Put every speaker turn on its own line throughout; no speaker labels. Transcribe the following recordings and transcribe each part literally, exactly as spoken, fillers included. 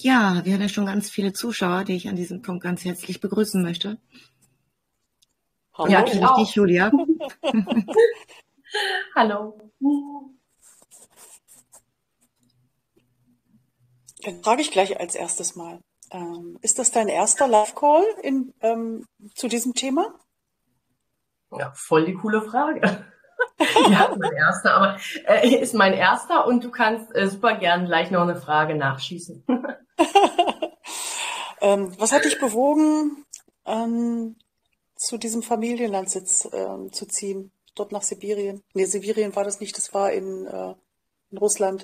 Ja, wir haben ja schon ganz viele Zuschauer, die ich an diesem Punkt ganz herzlich begrüßen möchte.
Hallo.
Ja, ich dich, Julia.
Hallo.
Dann frage ich gleich als erstes mal. Ähm, ist das dein erster Live-Call in, ähm, zu diesem Thema?
Ja, voll die coole Frage. Ja, mein erster, aber äh, ist mein erster und du kannst äh, super gern gleich noch eine Frage nachschießen.
ähm, was hat dich bewogen, ähm, zu diesem Familienlandsitz ähm, zu ziehen, dort nach Sibirien? Nee, Sibirien war das nicht, das war in, äh, in Russland.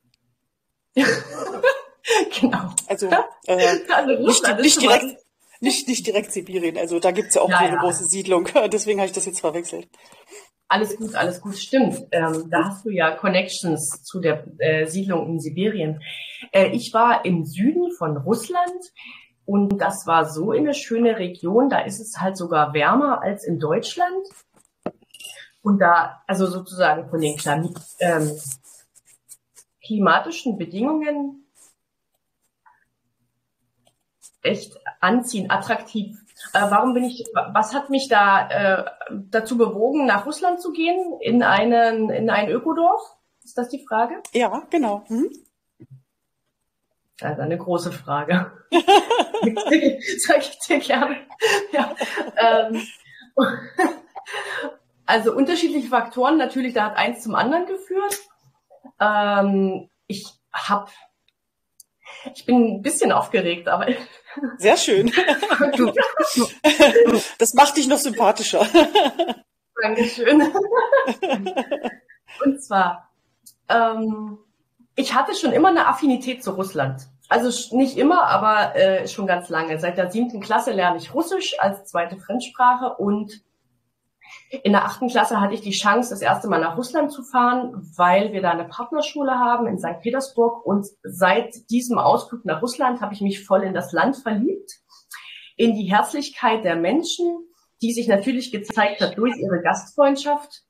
Genau.
Also, äh,
Also
nicht,
Russland
nicht,
ist
direkt,
sowas-
nicht, nicht direkt Sibirien, also da gibt's ja auch
Ja,
so eine
ja.
große Siedlung, deswegen habe ich das jetzt verwechselt.
Alles gut, alles gut, stimmt. Ähm, da hast du ja Connections zu der äh, Siedlung in Sibirien. Äh, ich war im Süden von Russland und das war so eine schöne Region, da ist es halt sogar wärmer als in Deutschland. Und da, also sozusagen von den Klam ähm, klimatischen Bedingungen echt anziehend, attraktiv. Äh, warum bin ich, was hat mich da äh, dazu bewogen, nach Russland zu gehen, in einen, in ein Ökodorf? Ist das die Frage?
Ja, genau. Mhm.
Also eine große Frage. Sag ich dir gerne. Ja. Ähm, also unterschiedliche Faktoren, natürlich, da hat eins zum anderen geführt. Ähm, ich hab, ich bin ein bisschen aufgeregt, aber
Sehr schön.
Du,
Das macht dich noch sympathischer.
Dankeschön. Und zwar, ähm, ich hatte schon immer eine Affinität zu Russland. Also nicht immer, aber äh, schon ganz lange. Seit der siebten Klasse lerne ich Russisch als zweite Fremdsprache und in der achten Klasse hatte ich die Chance, das erste Mal nach Russland zu fahren, weil wir da eine Partnerschule haben in Sankt Petersburg. Und seit diesem Ausflug nach Russland habe ich mich voll in das Land verliebt, in die Herzlichkeit der Menschen, die sich natürlich gezeigt hat durch ihre Gastfreundschaft.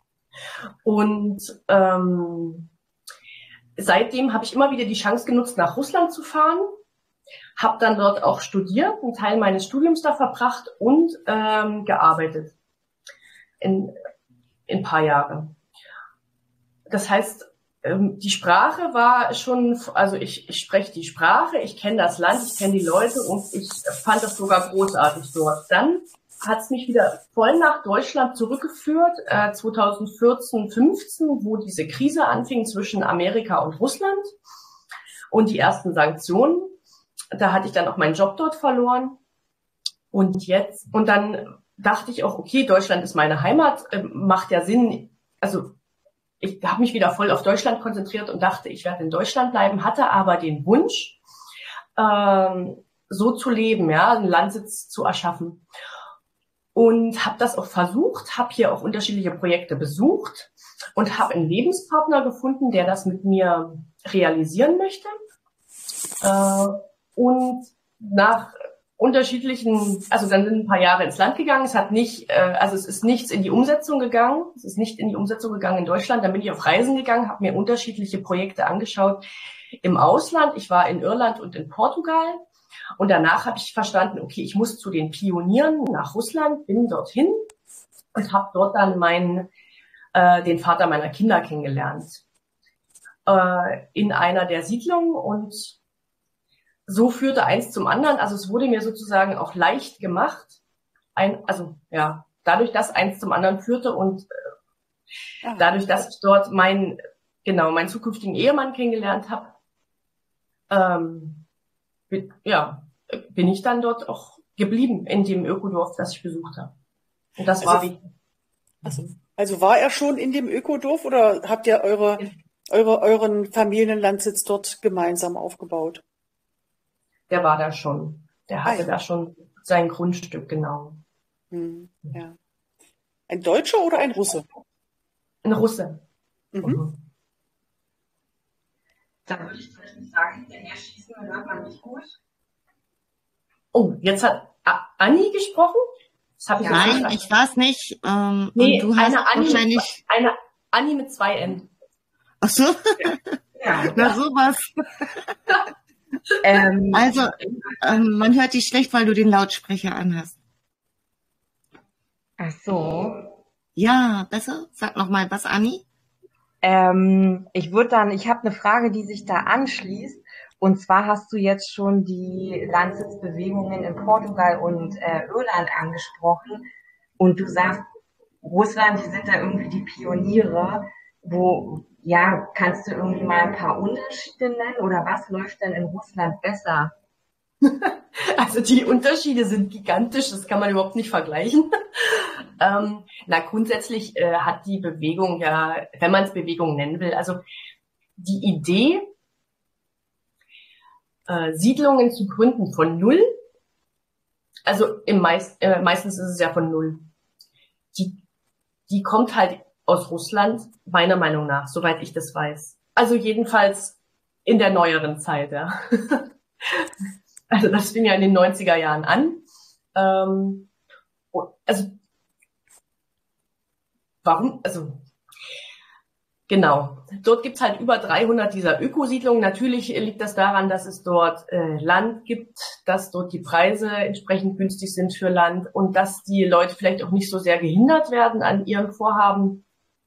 Und ähm, seitdem habe ich immer wieder die Chance genutzt, nach Russland zu fahren, habe dann dort auch studiert, einen Teil meines Studiums da verbracht und ähm, gearbeitet. In, in ein paar Jahre. Das heißt, ähm, die Sprache war schon, also ich, ich spreche die Sprache, ich kenne das Land, ich kenne die Leute und ich fand das sogar großartig dort. Dann hat es mich wieder voll nach Deutschland zurückgeführt, äh, zweitausendvierzehn, fünfzehn, wo diese Krise anfing zwischen Amerika und Russland und die ersten Sanktionen. Da hatte ich dann auch meinen Job dort verloren. Und jetzt, und dann dachte ich auch, okay, Deutschland ist meine Heimat, äh, macht ja Sinn. Also ich habe mich wieder voll auf Deutschland konzentriert und dachte, ich werde in Deutschland bleiben, hatte aber den Wunsch, ähm, so zu leben, ja, einen Landsitz zu erschaffen. Und habe das auch versucht, habe hier auch unterschiedliche Projekte besucht und habe einen Lebenspartner gefunden, der das mit mir realisieren möchte. Äh, und nach unterschiedlichen, also dann sind ein paar Jahre ins Land gegangen. Es hat nicht, äh, also es ist nichts in die Umsetzung gegangen. Es ist nicht in die Umsetzung gegangen in Deutschland. Dann bin ich auf Reisen gegangen, habe mir unterschiedliche Projekte angeschaut im Ausland. Ich war in Irland und in Portugal. Und danach habe ich verstanden, okay, ich muss zu den Pionieren nach Russland, bin dorthin und habe dort dann meinen, äh, den Vater meiner Kinder kennengelernt. Äh, in einer der Siedlungen und so führte eins zum anderen. Also es wurde mir sozusagen auch leicht gemacht. Ein, also ja, dadurch, dass eins zum anderen führte und äh, dadurch, dass ich dort meinen, genau, meinen zukünftigen Ehemann kennengelernt habe, ähm, bin, ja, bin ich dann dort auch geblieben in dem Ökodorf, das ich besucht habe. Und das
Also,
war wie.
Also, also war er schon in dem Ökodorf oder habt ihr eure, eure, euren Familienlandsitz dort gemeinsam aufgebaut?
Der war da schon. Der hatte ah, ja. da schon sein Grundstück, genau.
Hm, ja. Ein Deutscher oder ein Russe?
Ein Russe.
Mhm.
Mhm.
Da würde ich tatsächlich sagen, wenn er schießen hört man nicht gut.
Oh, jetzt hat Anni gesprochen?
Das hab ich Nein, ich war es nicht. Ähm,
nee,
und du hast
eine, Anni
wahrscheinlich...
mit, eine Anni mit zwei N.
Ach so?
Ja.
Na sowas.
Ähm,
Also, ähm, man hört dich schlecht, weil du den Lautsprecher anhast.
ach so.
Ja, besser? Sag noch mal was, Anni.
Ähm, ich würde dann, ich habe eine Frage, die sich da anschließt. Und zwar hast du jetzt schon die Landsitzbewegungen in Portugal und äh, Irland angesprochen. Und du sagst, Russland, die sind da irgendwie die Pioniere. Wo, ja, kannst du irgendwie mal ein paar Unterschiede nennen? Oder was läuft denn in Russland besser?
Also die Unterschiede sind gigantisch, das kann man überhaupt nicht vergleichen. ähm, na, grundsätzlich äh, hat die Bewegung ja, wenn man es Bewegung nennen will, also die Idee, äh, Siedlungen zu gründen von Null, also im meist, äh, meistens ist es ja von Null, die, die kommt halt aus Russland, meiner Meinung nach, soweit ich das weiß. Also jedenfalls in der neueren Zeit, ja. Also das fing ja in den neunziger Jahren an. Ähm, also warum? Also genau. Dort gibt's halt über dreihundert dieser Ökosiedlungen. Natürlich liegt das daran, dass es dort äh, Land gibt, dass dort die Preise entsprechend günstig sind für Land und dass die Leute vielleicht auch nicht so sehr gehindert werden an ihren Vorhaben.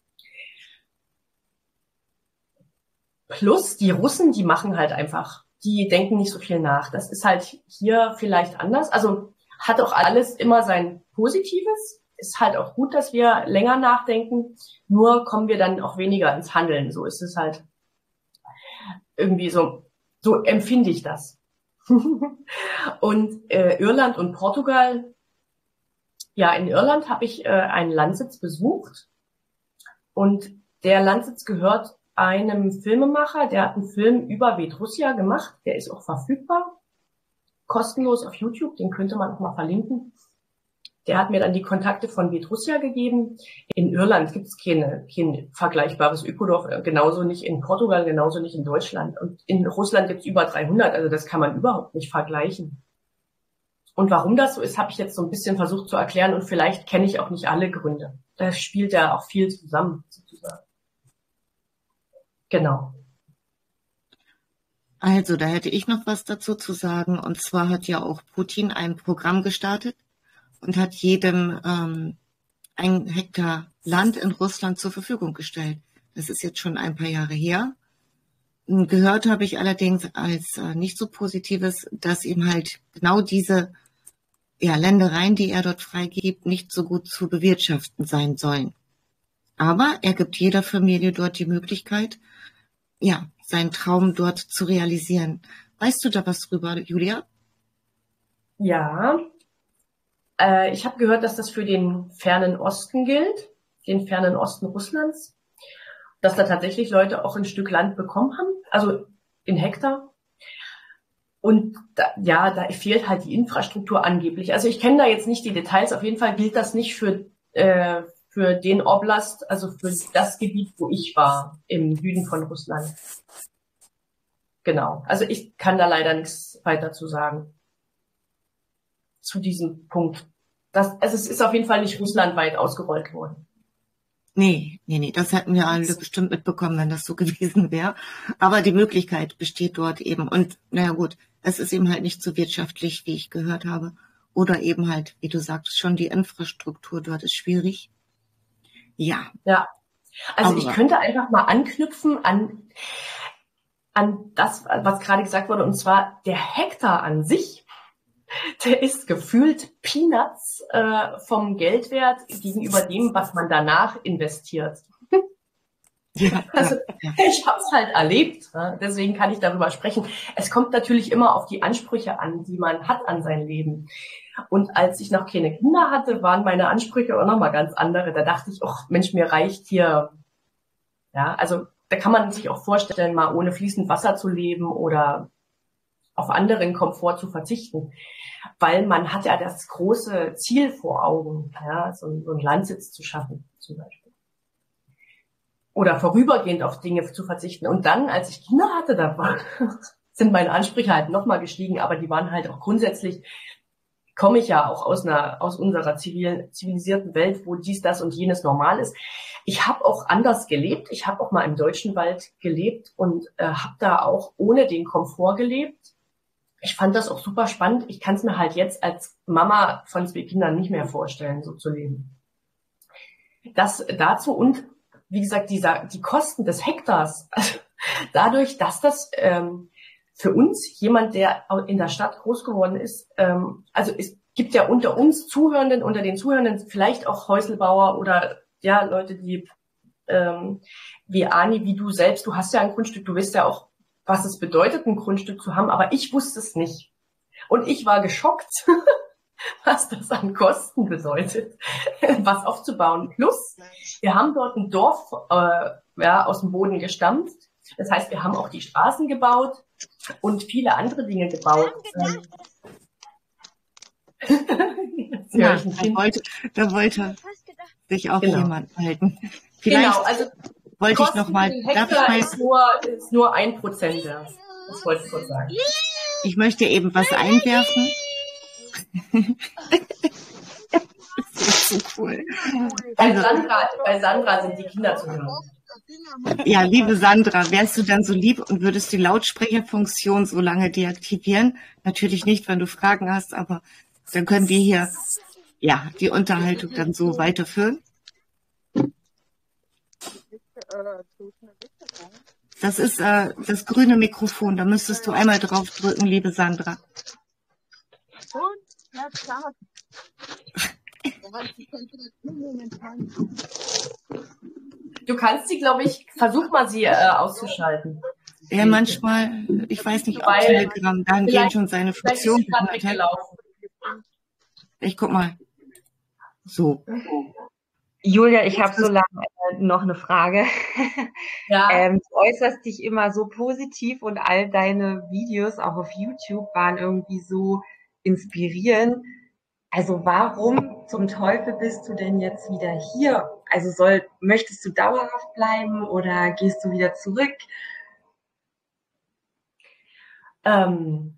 Plus die Russen, die machen halt einfach, die denken nicht so viel nach. Das ist halt hier vielleicht anders. Also hat auch alles immer sein Positives. Ist halt auch gut, dass wir länger nachdenken. Nur kommen wir dann auch weniger ins Handeln. So ist es halt irgendwie so, so empfinde ich das. Und äh, Irland und Portugal, ja, in Irland habe ich äh, einen Landsitz besucht. Und der Landsitz gehört einem Filmemacher, der hat einen Film über Vedrussia gemacht, der ist auch verfügbar, kostenlos auf YouTube, den könnte man auch mal verlinken. Der hat mir dann die Kontakte von Vedrussia gegeben. In Irland gibt es keine, kein vergleichbares Ökodorf, genauso nicht in Portugal, genauso nicht in Deutschland. Und in Russland gibt es über dreihundert, also das kann man überhaupt nicht vergleichen. Und warum das so ist, habe ich jetzt so ein bisschen versucht zu erklären und vielleicht kenne ich auch nicht alle Gründe. Da spielt ja auch viel zusammen, sozusagen. Genau.
Also, da hätte ich noch was dazu zu sagen. Und zwar hat ja auch Putin ein Programm gestartet und hat jedem ähm, ein Hektar Land in Russland zur Verfügung gestellt. Das ist jetzt schon ein paar Jahre her. Gehört habe ich allerdings als äh, nicht so Positives, dass eben halt genau diese ja, Ländereien, die er dort freigibt, nicht so gut zu bewirtschaften sein sollen. Aber er gibt jeder Familie dort die Möglichkeit, ja, seinen Traum dort zu realisieren. Weißt du da was drüber, Julia?
Ja, äh, ich habe gehört, dass das für den fernen Osten gilt, den fernen Osten Russlands, dass da tatsächlich Leute auch ein Stück Land bekommen haben, also in Hektar. Und da, ja, da fehlt halt die Infrastruktur angeblich. Also ich kenne da jetzt nicht die Details. Auf jeden Fall gilt das nicht für äh, für den Oblast, also für das Gebiet, wo ich war, im Süden von Russland. Genau. Also ich kann da leider nichts weiter zu sagen. Zu diesem Punkt. Das, also es ist auf jeden Fall nicht russlandweit ausgerollt worden.
Nee, nee, nee, das hätten wir alle bestimmt mitbekommen, wenn das so gewesen wäre. Aber die Möglichkeit besteht dort eben. Und naja gut, es ist eben halt nicht so wirtschaftlich, wie ich gehört habe. Oder eben halt, wie du sagst, schon die Infrastruktur dort ist schwierig. Ja.
Ja. Also
Aber
ich könnte einfach mal anknüpfen an, an das, was gerade gesagt wurde, und zwar der Hektar an sich, der ist gefühlt Peanuts äh, vom Geldwert gegenüber dem, was man danach investiert.
ja,
Also
ja,
ich habe es halt erlebt, ne? Deswegen kann ich darüber sprechen. Es kommt natürlich immer auf die Ansprüche an, die man hat an sein Leben. Und als ich noch keine Kinder hatte, waren meine Ansprüche auch nochmal ganz andere. Da dachte ich, ach Mensch, mir reicht hier, ja, also da kann man sich auch vorstellen, mal ohne fließend Wasser zu leben oder auf anderen Komfort zu verzichten. Weil man hat ja das große Ziel vor Augen, ja, so, so einen Landsitz zu schaffen, zum Beispiel. Oder vorübergehend auf Dinge zu verzichten. Und dann, als ich Kinder hatte, da war, sind meine Ansprüche halt nochmal gestiegen, aber die waren halt auch grundsätzlich, komme ich ja auch aus einer, aus unserer zivil, zivilisierten Welt, wo dies, das und jenes normal ist. Ich habe auch anders gelebt. Ich habe auch mal im deutschen Wald gelebt und äh, habe da auch ohne den Komfort gelebt. ich fand das auch super spannend. Ich kann es mir halt jetzt als Mama von zwei Kindern nicht mehr vorstellen, so zu leben. Das dazu und, wie gesagt, dieser, die Kosten des Hektars, also dadurch, dass das ähm, für uns, jemand, der in der Stadt groß geworden ist, ähm, also es gibt ja unter uns Zuhörenden, unter den Zuhörenden vielleicht auch Häuselbauer oder ja Leute, die ähm, wie Ani, wie du selbst, du hast ja ein Grundstück, du weißt ja auch, was es bedeutet, ein Grundstück zu haben, aber ich wusste es nicht. Und ich war geschockt, was das an Kosten bedeutet, was aufzubauen. Plus, wir haben dort ein Dorf äh, ja, aus dem Boden gestampft. Das heißt, wir haben auch die Straßen gebaut und viele andere Dinge gebaut.
Ja, da wollte, da wollte sich auch
genau.
jemand halten. Vielleicht
genau, also
wollte ich noch mal, darf ich mal,
ist nur, ist nur ein Prozent wert. Das wollte ich kurz sagen.
Ich möchte eben was einwerfen. Das ist so cool.
Bei,
Also,
Sandra, bei Sandra sind die Kinder zu hören.
ja, liebe Sandra, wärst du dann so lieb und würdest die Lautsprecherfunktion so lange deaktivieren? Natürlich nicht, wenn du Fragen hast, aber dann können wir hier ja die Unterhaltung dann so weiterführen. Das ist äh, das grüne Mikrofon, da müsstest du einmal drauf drücken, liebe Sandra.
Du kannst sie, glaube ich, versuch mal sie äh, auszuschalten.
Ja, manchmal, ich weiß nicht, ob
Weil
Telegram dahingehend schon seine Funktion
ist
hat.
weggelaufen.
Ich guck mal. So.
Julia, ich habe so lange äh, noch eine Frage.
Ja.
ähm, du äußerst dich immer so positiv und all deine Videos auch auf YouTube waren irgendwie so inspirierend. Also warum zum Teufel bist du denn jetzt wieder hier? Also soll, möchtest du dauerhaft bleiben oder gehst du wieder zurück?
Ähm,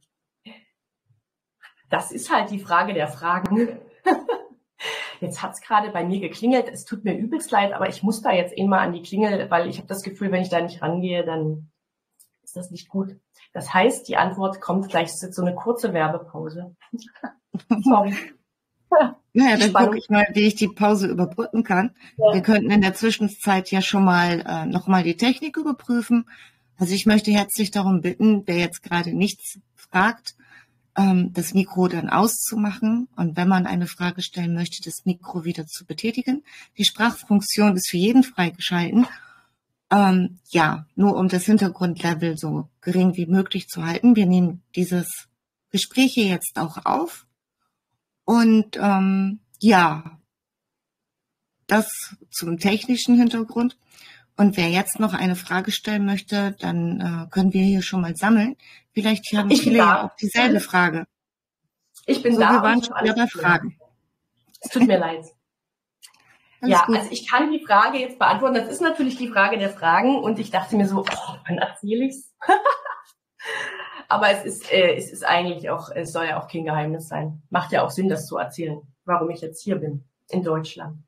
das ist halt die Frage der Fragen. Jetzt hat's gerade bei mir geklingelt. Es tut mir übelst leid, aber ich muss da jetzt eh mal an die Klingel, weil ich habe das Gefühl, wenn ich da nicht rangehe, dann ist das nicht gut. Das heißt, die Antwort kommt gleich. Es ist jetzt so eine kurze Werbepause. Sorry.
Naja, dann gucke ich mal, wie ich die Pause überbrücken kann.
Ja.
Wir könnten in der Zwischenzeit ja schon mal äh, nochmal die Technik überprüfen. Also ich möchte herzlich darum bitten, wer jetzt gerade nichts fragt, ähm, das Mikro dann auszumachen und wenn man eine Frage stellen möchte, das Mikro wieder zu betätigen. Die Sprachfunktion ist für jeden freigeschalten. Ähm, ja, nur um das Hintergrundlevel so gering wie möglich zu halten. Wir nehmen dieses Gespräch hier jetzt auch auf. Und ähm, ja, das zum technischen Hintergrund. Und wer jetzt noch eine Frage stellen möchte, dann äh, können wir hier schon mal sammeln. Vielleicht haben
Ich bin
viele
da.
ja auch dieselbe Frage.
Ich bin
So,
da.
wir waren
und
schon
ich
wieder bei
alles
Fragen.
Es tut mir leid.
Alles
Ja,
gut.
also ich kann die Frage jetzt beantworten. Das ist natürlich die Frage der Fragen. Und ich dachte mir so, oh, wann erzähle ich's? Aber es ist, äh, es ist eigentlich auch, es soll ja auch kein Geheimnis sein. Macht ja auch Sinn, das zu erzählen, warum ich jetzt hier bin, in Deutschland.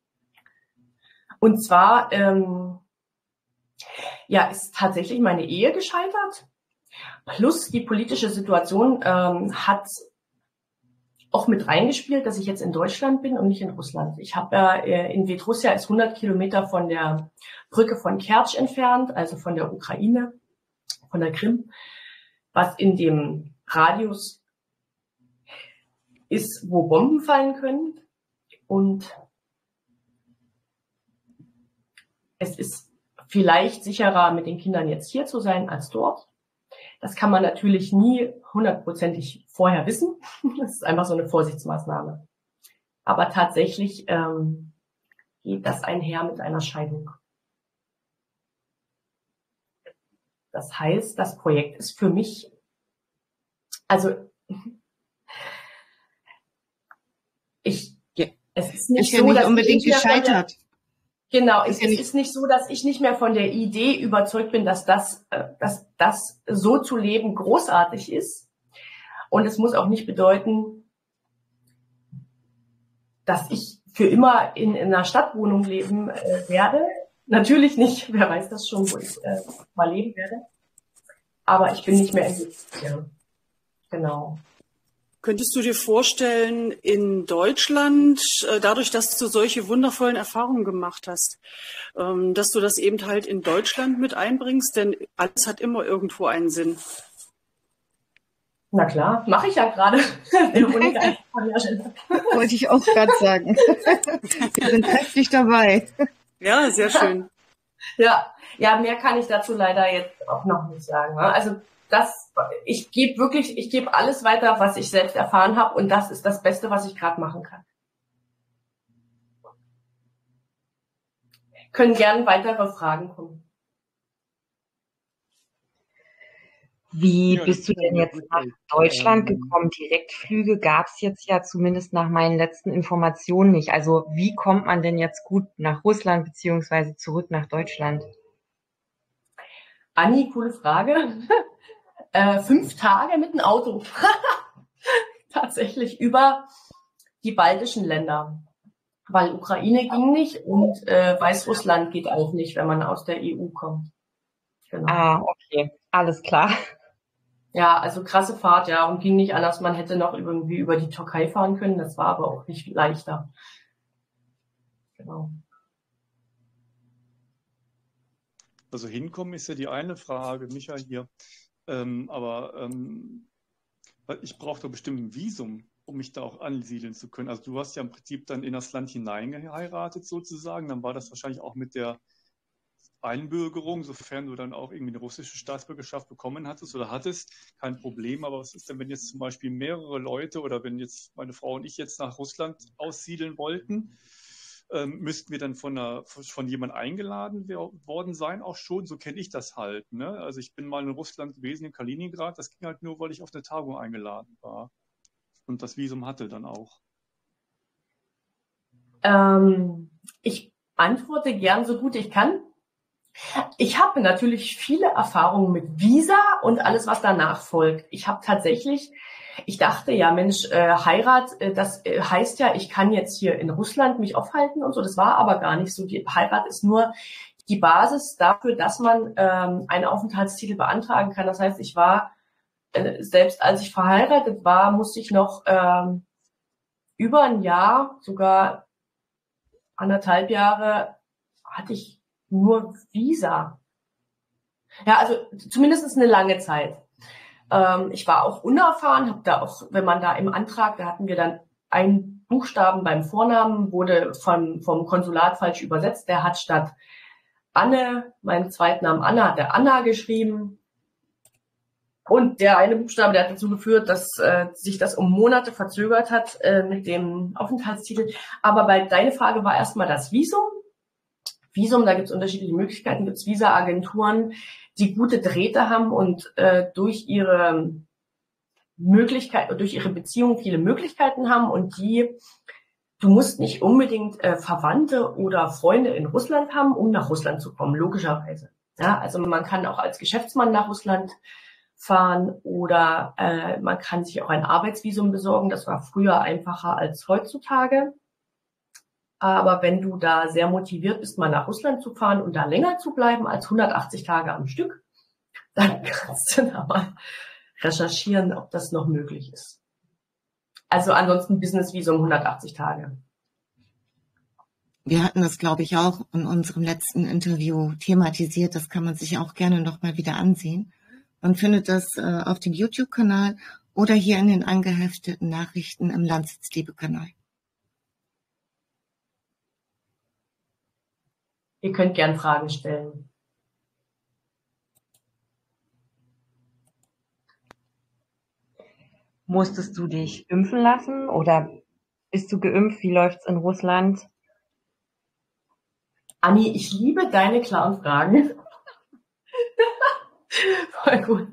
Und zwar, ähm, ja, ist tatsächlich meine Ehe gescheitert. Plus die politische Situation ähm, hat auch mit reingespielt, dass ich jetzt in Deutschland bin und nicht in Russland. Ich habe ja, äh, in Vedrussia ist hundert Kilometer von der Brücke von Kertsch entfernt, also von der Ukraine, von der Krim, was in dem Radius ist, wo Bomben fallen können. Und es ist vielleicht sicherer, mit den Kindern jetzt hier zu sein, als dort. Das kann man natürlich nie hundertprozentig vorher wissen. Das ist einfach so eine Vorsichtsmaßnahme. Aber tatsächlich ähm, geht das einher mit einer Scheidung. Das heißt, das Projekt ist für mich, also ich, es ist nicht
Ist ja
so,
nicht
dass
unbedingt
ich nicht mehr von der-
gescheitert.
Genau,
Ist
es,
ja
es
nicht-
ist nicht so, dass ich nicht mehr von der Idee überzeugt bin, dass das, äh, dass das so zu leben großartig ist. Und es muss auch nicht bedeuten, dass ich für immer in, in einer Stadtwohnung leben äh, werde. Natürlich nicht, wer weiß das schon, wo ich äh, mal leben werde. Aber ich bin nicht mehr in ja. Genau.
Könntest du dir vorstellen, in Deutschland, äh, dadurch, dass du solche wundervollen Erfahrungen gemacht hast, ähm, dass du das eben halt in Deutschland mit einbringst? Denn alles hat immer irgendwo einen Sinn.
Na klar, mache ich ja gerade. Veronika, ich kann ja schon.
Wollte ich auch gerade sagen. Wir sind kräftig dabei.
Ja, sehr schön.
Ja, ja, mehr kann ich dazu leider jetzt auch noch nicht sagen. Ne? Also das, ich gebe wirklich, ich gebe alles weiter, was ich selbst erfahren habe, und das ist das Beste, was ich gerade machen kann. Können gern weitere Fragen kommen.
Wie
Ja,
bist du denn jetzt nach Deutschland gekommen? Direktflüge gab es jetzt ja zumindest nach meinen letzten Informationen nicht. Also wie kommt man denn jetzt gut nach Russland beziehungsweise zurück nach Deutschland?
Anni, coole Frage. äh, fünf Tage mit dem Auto. Tatsächlich über die baltischen Länder. Weil Ukraine ging nicht und äh, Weißrussland geht auch nicht, wenn man aus der E U kommt. Genau.
Ah, okay. Alles klar.
Ja, also krasse Fahrt, ja, und ging nicht anders. Man hätte noch irgendwie über die Türkei fahren können, das war aber auch nicht leichter. Genau.
Also hinkommen ist ja die eine Frage, Micha hier. Ähm, aber ähm, weil ich brauche doch bestimmt ein Visum, um mich da auch ansiedeln zu können. Also du hast ja im Prinzip dann in das Land hineingeheiratet sozusagen. Dann war das wahrscheinlich auch mit der Einbürgerung, sofern du dann auch irgendwie eine russische Staatsbürgerschaft bekommen hattest oder hattest, kein Problem. Aber was ist denn, wenn jetzt zum Beispiel mehrere Leute oder wenn jetzt meine Frau und ich jetzt nach Russland aussiedeln wollten, ähm, müssten wir dann von, einer, von jemandem eingeladen worden sein, auch schon? So kenne ich das halt. Ne? Also ich bin mal in Russland gewesen, in Kaliningrad. Das ging halt nur, weil ich auf eine Tagung eingeladen war und das Visum hatte dann auch.
Ähm, ich antworte gern so gut ich kann. Ich habe natürlich viele Erfahrungen mit Visa und alles, was danach folgt. Ich habe tatsächlich, ich dachte ja, Mensch, äh, Heirat, äh, das äh, heißt ja, ich kann jetzt hier in Russland mich aufhalten und so. Das war aber gar nicht so. Die Heirat ist nur die Basis dafür, dass man ähm, einen Aufenthaltstitel beantragen kann. Das heißt, ich war, äh, selbst als ich verheiratet war, musste ich noch ähm, über ein Jahr, sogar anderthalb Jahre, hatte ich nur Visa. Ja, also zumindest eine lange Zeit. Ähm, ich war auch unerfahren, habe da auch, wenn man da im Antrag, da hatten wir dann einen Buchstaben beim Vornamen, wurde vom, vom Konsulat falsch übersetzt. Der hat statt Anne, meinen Zweitnamen Anna, hat der Anna geschrieben. Und der eine Buchstabe, der hat dazu geführt, dass äh, sich das um Monate verzögert hat äh, mit dem Aufenthaltstitel. Aber bei deine Frage war erstmal das Visum. Visum, da gibt es unterschiedliche Möglichkeiten, gibt es Visa-Agenturen, die gute Drähte haben und äh, durch ihre Möglichkeit, durch ihre Beziehung viele Möglichkeiten haben und die, du musst nicht unbedingt äh, Verwandte oder Freunde in Russland haben, um nach Russland zu kommen, logischerweise. Ja, also man kann auch als Geschäftsmann nach Russland fahren oder äh, man kann sich auch ein Arbeitsvisum besorgen. Das war früher einfacher als heutzutage. Aber wenn du da sehr motiviert bist, mal nach Russland zu fahren und da länger zu bleiben als hundertachtzig Tage am Stück, dann kannst du da mal recherchieren, ob das noch möglich ist. Also ansonsten Business-Visum hundertachtzig Tage.
Wir hatten das, glaube ich, auch in unserem letzten Interview thematisiert. Das kann man sich auch gerne noch mal wieder ansehen. Man findet das äh, auf dem YouTube-Kanal oder hier in den angehefteten Nachrichten im Landsitzliebe-Kanal.
Ihr könnt gern Fragen stellen.
Musstest du dich impfen lassen oder bist du geimpft? Wie läuft's in Russland?
Anni, ich liebe deine klaren Fragen. Voll gut.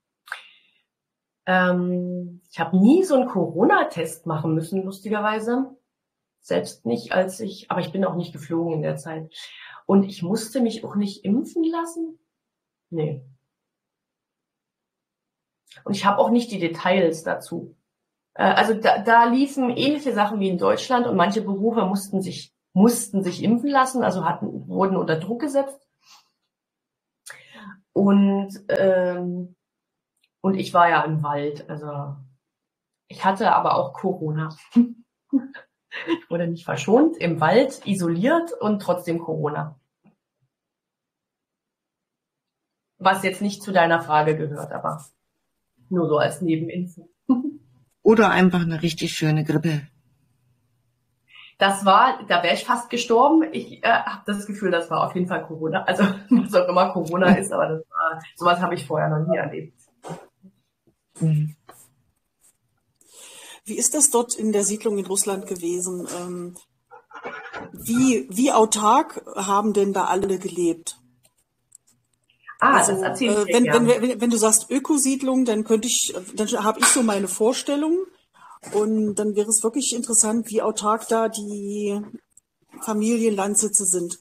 Ähm, ich habe nie so einen Corona-Test machen müssen, lustigerweise. Selbst nicht, als ich, aber ich bin auch nicht geflogen in der Zeit. Und ich musste mich auch nicht impfen lassen. Nee. Und ich habe auch nicht die Details dazu. Äh, also da, da liefen ähnliche Sachen wie in Deutschland und manche Berufe mussten sich mussten sich impfen lassen, also hatten wurden unter Druck gesetzt. Und ähm, Und ich war ja im Wald. Also ich hatte aber auch Corona. Ich wurde nicht verschont, im Wald isoliert und trotzdem Corona. Was jetzt nicht zu deiner Frage gehört, aber nur so als Nebeninfo.
Oder einfach eine richtig schöne Grippe.
Das war, da wäre ich fast gestorben. Ich äh, habe das Gefühl, das war auf jeden Fall Corona. Also was auch immer Corona ist, aber das war, sowas habe ich vorher noch nie erlebt.
Mhm.
Wie ist das dort in der Siedlung in Russland gewesen? Ähm, wie, wie autark haben denn da alle gelebt?
Ah,
Also,
das erzähle ich
äh,
dir
wenn,
gerne.
wenn, wenn, wenn du sagst Ökosiedlung, dann könnte ich, dann habe ich so meine Vorstellung. Und dann wäre es wirklich interessant, wie autark da die Familienlandsitze sind.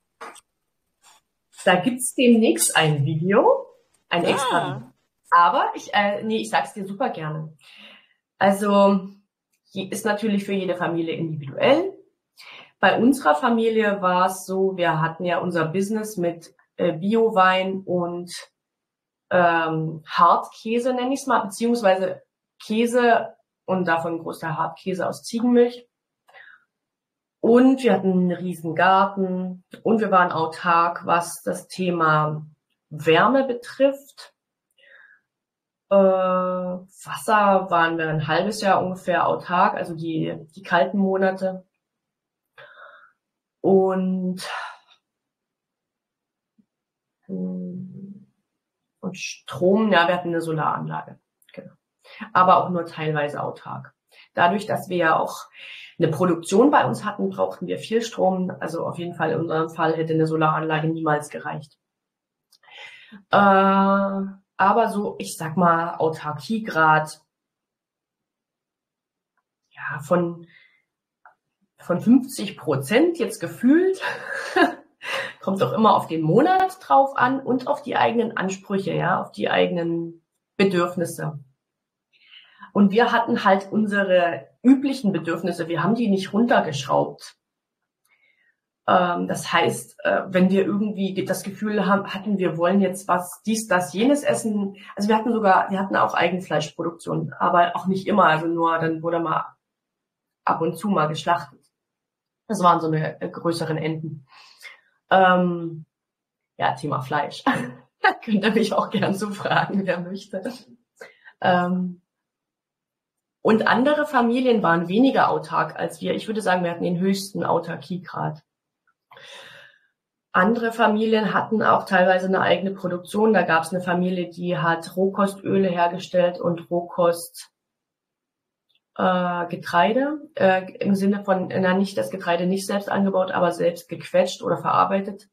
Da gibt's demnächst ein Video, ein
Ah.
extra Video. Aber ich, äh, nee, ich sag's dir super gerne. Also je- ist natürlich für jede Familie individuell. Bei unserer Familie war es so, wir hatten ja unser Business mit äh, Biowein und ähm, Hartkäse, nenne ich es mal, beziehungsweise Käse und davon ein großer Hartkäse aus Ziegenmilch. Und wir hatten einen riesen Garten und wir waren autark, was das Thema Wärme betrifft. Äh, Wasser waren wir ein halbes Jahr ungefähr autark, also die, die kalten Monate. Und, hm, und Strom, ja, wir hatten eine Solaranlage, genau. Aber auch nur teilweise autark. Dadurch, dass wir ja auch eine Produktion bei uns hatten, brauchten wir viel Strom. Also auf jeden Fall in unserem Fall hätte eine Solaranlage niemals gereicht. Äh, aber so, ich sag mal, Autarkiegrad, ja, von, von fünfzig Prozent jetzt gefühlt. Kommt doch immer auf den Monat drauf an und auf die eigenen Ansprüche, ja, auf die eigenen Bedürfnisse. Und wir hatten halt unsere üblichen Bedürfnisse, wir haben die nicht runtergeschraubt. Ähm, das heißt, äh, wenn wir irgendwie das Gefühl haben, hatten, wir wollen jetzt was, dies, das, jenes essen. Also wir hatten sogar, wir hatten auch Eigenfleischproduktion, aber auch nicht immer, also nur, dann wurde mal ab und zu mal geschlachtet. Das waren so eine äh, größeren Enten. Ähm, ja, Thema Fleisch. Könnt ihr mich auch gern so fragen, wer möchte. Ähm, Und andere Familien waren weniger autark als wir. Ich würde sagen, wir hatten den höchsten Autarkiegrad. Andere Familien hatten auch teilweise eine eigene Produktion. Da gab es eine Familie, die hat Rohkostöle hergestellt und Rohkost äh, Getreide. Äh, Im Sinne von, na, nicht das Getreide nicht selbst angebaut, aber selbst gequetscht oder verarbeitet.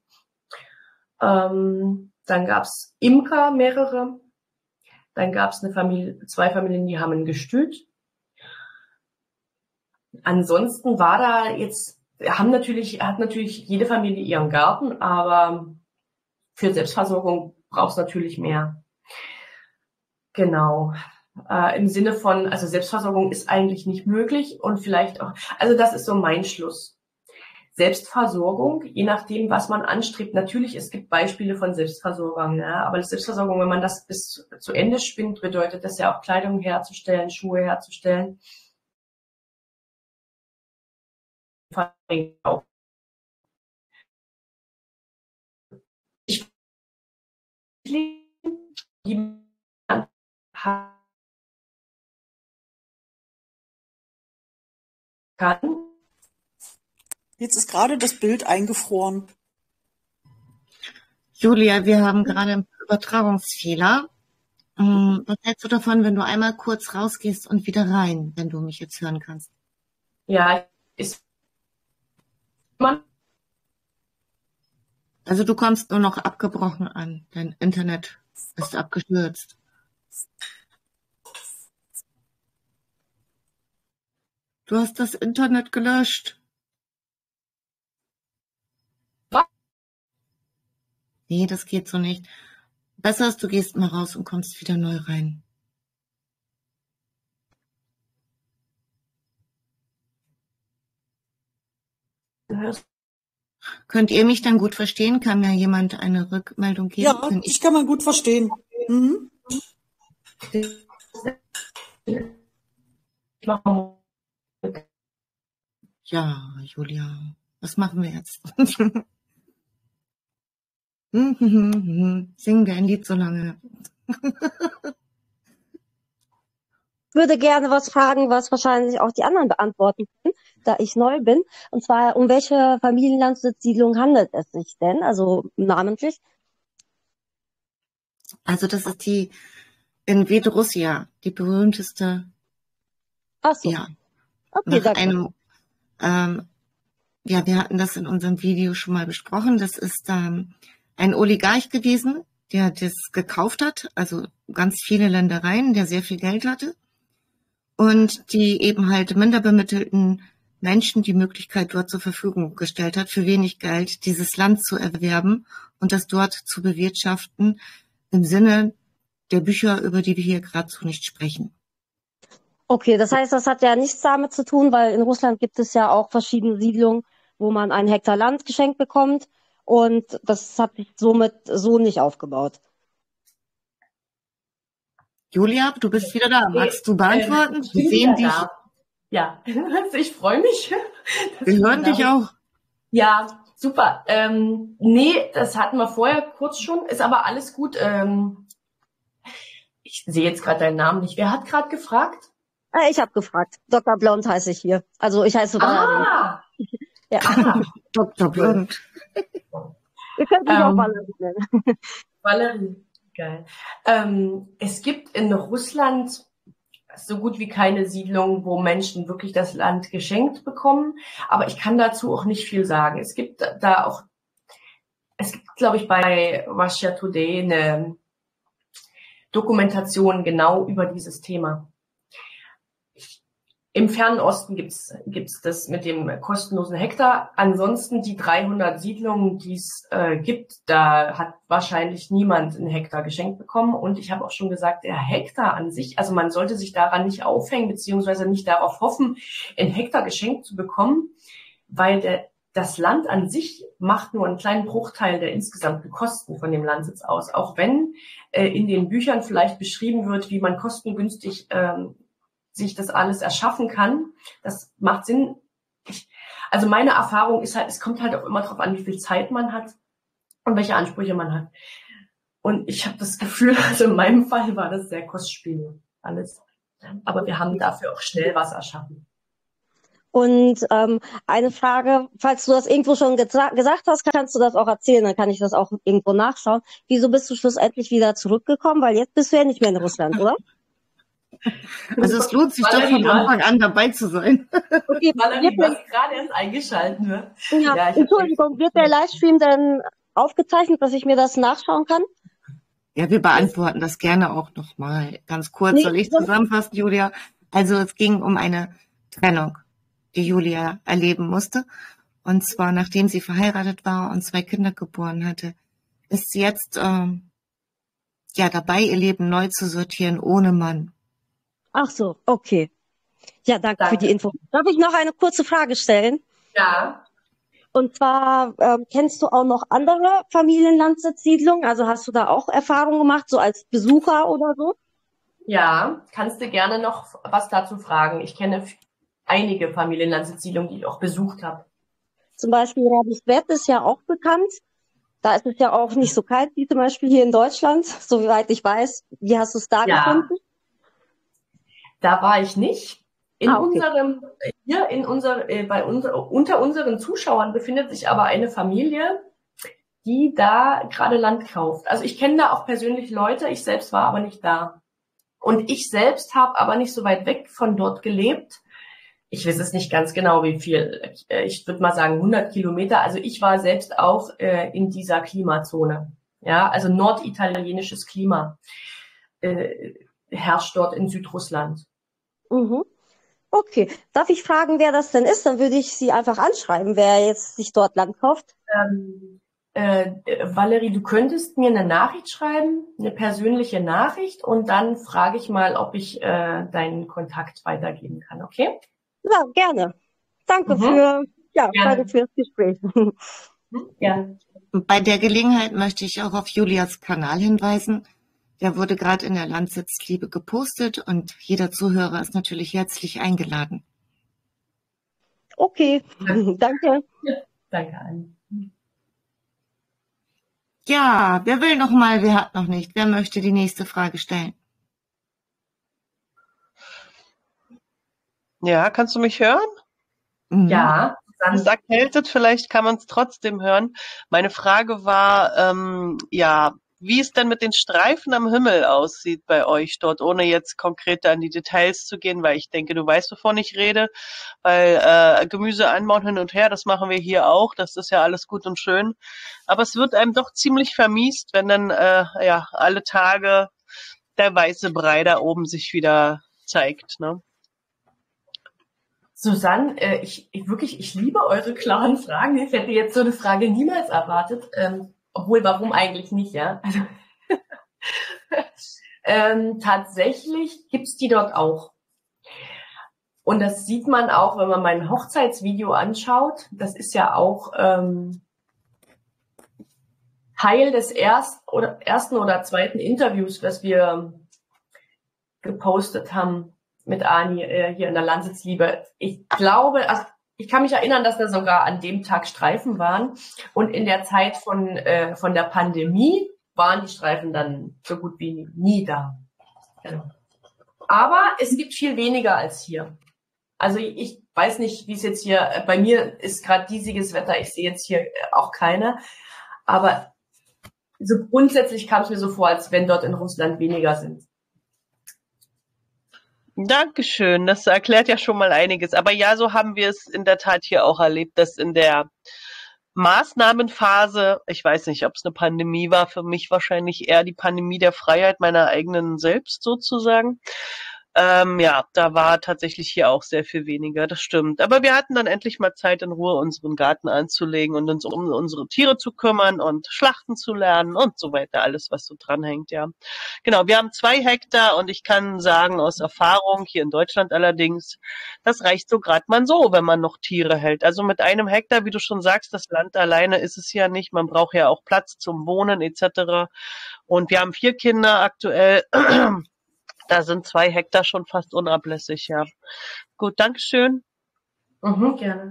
Ähm, dann gab es Imker, mehrere. Dann gab es eine Familie, zwei Familien, die haben ein Gestüt. Ansonsten war da jetzt, haben natürlich, hat natürlich jede Familie ihren Garten, aber für Selbstversorgung braucht es natürlich mehr. Genau. Äh, im Sinne von, also Selbstversorgung ist eigentlich nicht möglich und vielleicht auch, also das ist so mein Schluss. Selbstversorgung, je nachdem, was man anstrebt. Natürlich, es gibt Beispiele von Selbstversorgung, ja, aber Selbstversorgung, wenn man das bis zu Ende spinnt, bedeutet das ja auch Kleidung herzustellen, Schuhe herzustellen. Ich kann.
Jetzt ist gerade das Bild eingefroren.
Julia, wir haben gerade einen Übertragungsfehler. Ähm, Was hältst du davon, wenn du einmal kurz rausgehst und wieder rein, wenn du mich jetzt hören kannst?
Ja, ist man.
Also du kommst nur noch abgebrochen an. Dein Internet ist abgestürzt. Du hast das Internet gelöscht.
Was?
Nee, das geht so nicht. Besser ist, du gehst mal raus und kommst wieder neu rein. Könnt ihr mich dann gut verstehen? Kann mir jemand eine Rückmeldung geben?
Ja,
Wenn
ich kann man gut verstehen. Mhm.
Ich mache mal.
Ja, Julia, was machen wir jetzt? Singen wir ein Lied so lange.
Ich würde gerne was fragen, was wahrscheinlich auch die anderen beantworten können, da ich neu bin. Und zwar, um welche Familienlandssiedlung handelt es sich denn? Also namentlich?
Also das ist die in Vedrussia, die berühmteste,
Ach so.
ja,
Okay,
nach
danke.
einem, ähm, ja, wir hatten das in unserem Video schon mal besprochen. Das ist ähm, ein Oligarch gewesen, der das gekauft hat, also ganz viele Ländereien, der sehr viel Geld hatte und die eben halt minder bemittelten Menschen die Möglichkeit dort zur Verfügung gestellt hat, für wenig Geld dieses Land zu erwerben und das dort zu bewirtschaften, im Sinne der Bücher, über die wir hier gerade so nicht sprechen.
Okay, das heißt, das hat ja nichts damit zu tun, weil in Russland gibt es ja auch verschiedene Siedlungen, wo man einen Hektar Land geschenkt bekommt und das hat sich somit so nicht aufgebaut.
Julia, du bist wieder da. Magst du beantworten?
Ähm, ich
Wir
bin
sehen
wieder
dich.
da. Ja, also ich freue mich. dass
Wir
du
hören
da
dich
bist.
auch.
Ja, super. Ähm, nee, das hatten wir vorher kurz schon, ist aber alles gut. Ähm, ich sehe jetzt gerade deinen Namen nicht. Wer hat gerade gefragt?
Äh, ich habe gefragt. Doktor Blond heiße ich hier. Also ich heiße Valerie.
Ah,
Ja.
ah,
Doktor Blond.
Ihr könnt mich auch
Ähm,
Valerie nennen.
Valerie, geil. Ähm, es gibt in Russland so gut wie keine Siedlung, wo Menschen wirklich das Land geschenkt bekommen. Aber ich kann dazu auch nicht viel sagen. Es gibt da auch, es gibt, glaube ich, bei Russia Today eine Dokumentation genau über dieses Thema. Im Fernen Osten gibt's gibt's das mit dem kostenlosen Hektar. Ansonsten die dreihundert Siedlungen, die es äh, gibt, da hat wahrscheinlich niemand einen Hektar geschenkt bekommen. Und ich habe auch schon gesagt, der Hektar an sich, also man sollte sich daran nicht aufhängen, beziehungsweise nicht darauf hoffen, einen Hektar geschenkt zu bekommen, weil der, das Land an sich macht nur einen kleinen Bruchteil der insgesamten Kosten von dem Landsitz aus. Auch wenn äh, in den Büchern vielleicht beschrieben wird, wie man kostengünstig ähm, sich das alles erschaffen kann. Das macht Sinn. Ich, also meine Erfahrung ist halt, es kommt halt auch immer darauf an, wie viel Zeit man hat und welche Ansprüche man hat. Und ich habe das Gefühl, also in meinem Fall war das sehr kostspielig alles. Aber wir haben dafür auch schnell was erschaffen.
Und ähm, eine Frage, falls du das irgendwo schon gesa- gesagt hast, kannst du das auch erzählen, dann kann ich das auch irgendwo nachschauen. Wieso bist du schlussendlich wieder zurückgekommen? Weil jetzt bist du ja nicht mehr in Russland, oder?
Also es lohnt sich doch von Anfang an dabei zu sein.
Okay,
Valerie,
wird
du
der,
hast gerade erst eingeschaltet, ne?
ja,
Ja, ich hab
Entschuldigung, wird der Livestream denn aufgezeichnet, dass ich mir das nachschauen kann?
Ja, wir beantworten das gerne auch nochmal. Ganz kurz
Nee,
soll ich
sonst-
zusammenfassen, Julia. Also es ging um eine Trennung, die Julia erleben musste. Und zwar nachdem sie verheiratet war und zwei Kinder geboren hatte, ist sie jetzt ähm, ja dabei, ihr Leben neu zu sortieren ohne Mann.
Ach so, okay. Ja, danke,
Danke.
für die Info. Darf ich noch eine kurze Frage stellen?
Ja,
Und zwar, ähm, kennst du auch noch andere Familienlandsiedlungen? Also hast du da auch Erfahrungen gemacht, so als Besucher oder so?
ja, kannst du gerne noch was dazu fragen. Ich kenne f- einige Familienlandsiedlungen, die ich auch besucht habe.
Zum Beispiel Rabiswet ist ja auch bekannt. Da ist es ja auch nicht so kalt wie zum Beispiel hier in Deutschland, soweit ich weiß. Wie hast du es da
Ja.
gefunden?
Da war ich nicht. In
Ah, okay.
unserem, hier in unser, äh, bei unser, unter unseren Zuschauern befindet sich aber eine Familie, die da gerade Land kauft. Also ich kenne da auch persönlich Leute, ich selbst war aber nicht da. Und ich selbst habe aber nicht so weit weg von dort gelebt. Ich weiß es nicht ganz genau, wie viel. Äh, Ich würde mal sagen hundert Kilometer. Also ich war selbst auch äh, in dieser Klimazone. Ja, also norditalienisches Klima äh, herrscht dort in Südrussland.
Mhm. Okay. Darf ich fragen, wer das denn ist? Dann würde ich sie einfach anschreiben, wer jetzt sich dort Land kauft.
Ähm, äh, Valerie, du könntest mir eine Nachricht schreiben, eine persönliche Nachricht, und dann frage ich mal, ob ich äh, deinen Kontakt weitergeben kann, okay?
Ja, gerne. Danke
Mhm.
für, ja,
Gerne.
danke fürs Gespräch.
Ja.
Und bei der Gelegenheit möchte ich auch auf Julias Kanal hinweisen. Der wurde gerade in der Landsitzliebe gepostet und jeder Zuhörer ist natürlich herzlich eingeladen.
Okay, danke.
Ja, danke, Anni.
Ja, wer will noch mal, wer hat noch nicht? Wer möchte die nächste Frage stellen?
Ja, kannst du mich hören?
Mhm.
Ja,
Es ist
dann
erkältet, vielleicht kann man es trotzdem hören. Meine Frage war, ähm, ja, wie es denn mit den Streifen am Himmel aussieht bei euch dort, ohne jetzt konkreter in die Details zu gehen, weil ich denke, du weißt, wovon ich rede, weil äh, Gemüse anbauen hin und her, das machen wir hier auch, das ist ja alles gut und schön. Aber es wird einem doch ziemlich vermiest, wenn dann äh, ja alle Tage der weiße Brei da oben sich wieder zeigt, ne?
Susanne, äh, ich, ich wirklich, ich liebe eure klaren Fragen. Ich hätte jetzt so eine Frage niemals erwartet. Ähm, obwohl, warum eigentlich nicht, ja? Also, ähm, tatsächlich gibt's die dort auch. Und das sieht man auch, wenn man mein Hochzeitsvideo anschaut. Das ist ja auch ähm, Teil des erst, oder, ersten oder zweiten Interviews, das wir gepostet haben mit Ani äh, hier in der Landsitzliebe. Ich glaube, also ich kann mich erinnern, dass da sogar an dem Tag Streifen waren. Und in der Zeit von, äh, von der Pandemie waren die Streifen dann so gut wie nie da. Genau. Aber es gibt viel weniger als hier. Also ich, ich weiß nicht, wie es jetzt hier, bei mir ist gerade diesiges Wetter, ich sehe jetzt hier auch keine. Aber so grundsätzlich kam es mir so vor, als wenn dort in Russland weniger sind.
Dankeschön, das erklärt ja schon mal einiges. Aber ja, so haben wir es in der Tat hier auch erlebt, dass in der Maßnahmenphase, ich weiß nicht, ob es eine Pandemie war, für mich wahrscheinlich eher die Pandemie der Freiheit meiner eigenen selbst sozusagen. Ähm, ja, da war tatsächlich hier auch sehr viel weniger, das stimmt. Aber wir hatten dann endlich mal Zeit, in Ruhe unseren Garten anzulegen und uns um unsere Tiere zu kümmern und Schlachten zu lernen und so weiter, alles, was so dranhängt, ja. Genau, wir haben zwei Hektar und ich kann sagen, aus Erfahrung, hier in Deutschland allerdings, das reicht so gerade mal so, wenn man noch Tiere hält. Also mit einem Hektar, wie du schon sagst, das Land alleine ist es ja nicht, man braucht ja auch Platz zum Wohnen et cetera. Und wir haben vier Kinder aktuell. Da sind zwei Hektar schon fast unablässig, ja. Gut, Dankeschön.
Mhm, gerne.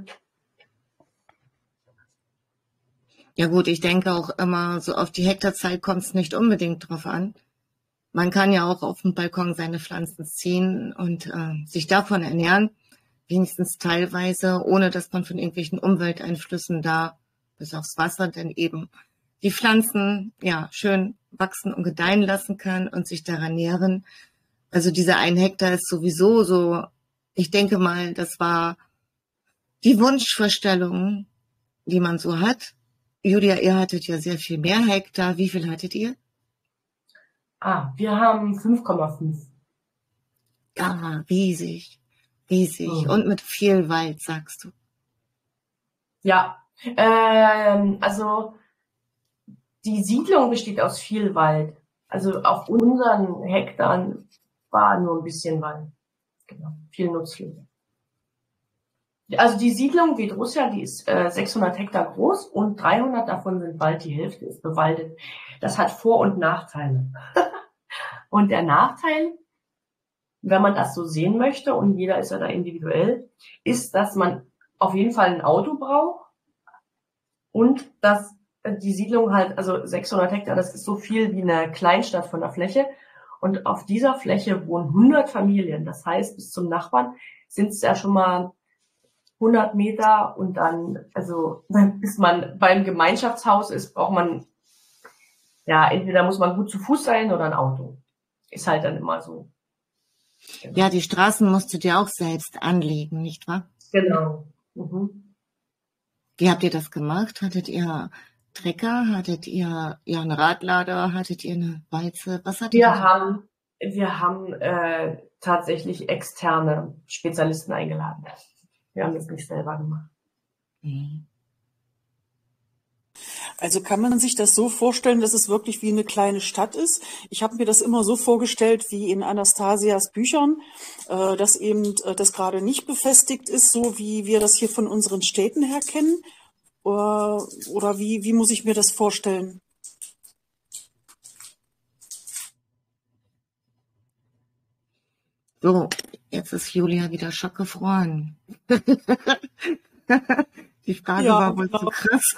Ja gut, ich denke auch immer, so auf die Hektarzahl kommt es nicht unbedingt drauf an. Man kann ja auch auf dem Balkon seine Pflanzen ziehen und äh, sich davon ernähren, wenigstens teilweise, ohne dass man von irgendwelchen Umwelteinflüssen da bis aufs Wasser dann eben die Pflanzen ja schön wachsen und gedeihen lassen kann und sich daran nähren. Also dieser ein Hektar ist sowieso so, ich denke mal, das war die Wunschvorstellung, die man so hat. Julia, ihr hattet ja sehr viel mehr Hektar. Wie viel hattet ihr?
Ah, wir haben fünf Komma fünf.
Ja, riesig, riesig.
Mhm.
Und mit viel Wald, sagst du.
Ja, ähm, also die Siedlung besteht aus viel Wald. Also auf unseren Hektaren war nur ein bisschen Wald. Genau, viel Nutzfläche. Also die Siedlung Vedrosja, die ist äh, sechshundert Hektar groß und dreihundert davon sind Wald, die Hälfte ist bewaldet. Das hat Vor- und Nachteile. Und der Nachteil, wenn man das so sehen möchte, und jeder ist ja da individuell, ist, dass man auf jeden Fall ein Auto braucht und dass die Siedlung halt, also sechshundert Hektar, das ist so viel wie eine Kleinstadt von der Fläche. Und auf dieser Fläche wohnen hundert Familien. Das heißt, bis zum Nachbarn sind es ja schon mal hundert Meter. Und dann, also bis man beim Gemeinschaftshaus ist, braucht man, ja, entweder muss man gut zu Fuß sein oder ein Auto. Ist halt dann immer so. Genau.
Ja, die Straßen musst du dir auch selbst anlegen, nicht wahr?
Genau. Mhm.
Wie habt ihr das gemacht? Hattet ihr Trecker? Hattet ihr ja einen Radlader? Hattet ihr eine Walze? Was hattet ihr?
Wir haben, wir haben äh, tatsächlich externe Spezialisten eingeladen. Wir haben das nicht selber gemacht.
Mhm.
Also kann man sich das so vorstellen, dass es wirklich wie eine kleine Stadt ist? Ich habe mir das immer so vorgestellt wie in Anastasias Büchern, äh, dass eben äh, das gerade nicht befestigt ist, so wie wir das hier von unseren Städten her kennen. Oder, oder wie, wie muss ich mir das vorstellen?
So, jetzt ist Julia wieder schockgefroren. Die Frage
Ja,
war wohl
genau.
zu krass.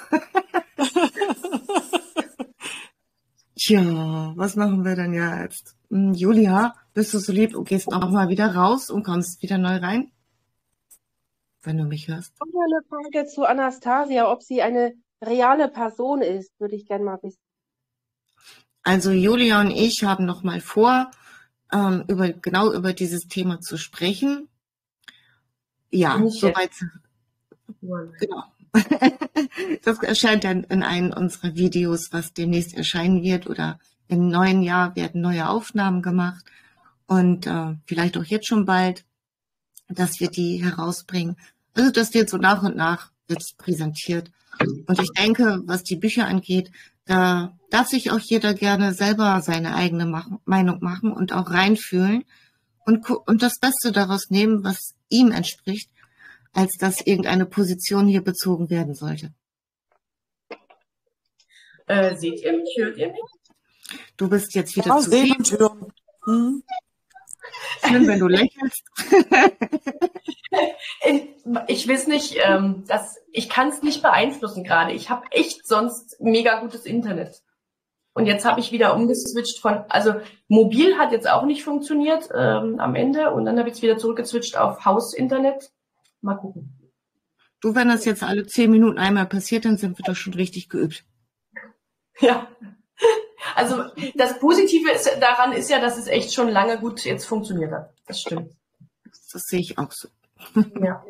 Tja, was machen wir denn jetzt? Hm, Julia, bist du so lieb und gehst auch mal wieder raus und kommst wieder neu rein? Wenn du mich hörst.
Und eine Frage zu Anastasia, ob sie eine reale Person ist, würde ich gerne mal wissen.
Also Julia und ich haben noch mal vor, ähm, über genau über dieses Thema zu sprechen. Ja,
Nicht
soweit.
jetzt.
Genau. Das erscheint dann in einem unserer Videos, was demnächst erscheinen wird, oder im neuen Jahr werden neue Aufnahmen gemacht und äh, vielleicht auch jetzt schon bald, dass wir die herausbringen. Also das wird so nach und nach jetzt präsentiert. Und ich denke, was die Bücher angeht, da darf sich auch jeder gerne selber seine eigene machen, Meinung machen und auch reinfühlen und, gu- und das Beste daraus nehmen, was ihm entspricht, als dass irgendeine Position hier bezogen werden sollte.
Äh, seht ihr mich? Hört ihr mich?
Du bist jetzt wieder
Ja,
zu
sehen
sehen.
und hören. Hm.
Schön, wenn du lächelst.
Ich, ich weiß nicht, ähm, das, ich kann es nicht beeinflussen gerade. Ich habe echt sonst mega gutes Internet. Und jetzt habe ich wieder umgeswitcht von, also mobil hat jetzt auch nicht funktioniert ähm, am Ende. Und dann habe ich es wieder zurückgeswitcht auf Hausinternet. Mal gucken.
Du, wenn das jetzt alle zehn Minuten einmal passiert, dann sind wir doch schon richtig geübt.
Ja. Also das Positive ist, daran ist ja, dass es echt schon lange gut jetzt funktioniert hat. Das stimmt.
Das sehe ich auch so.
Ja.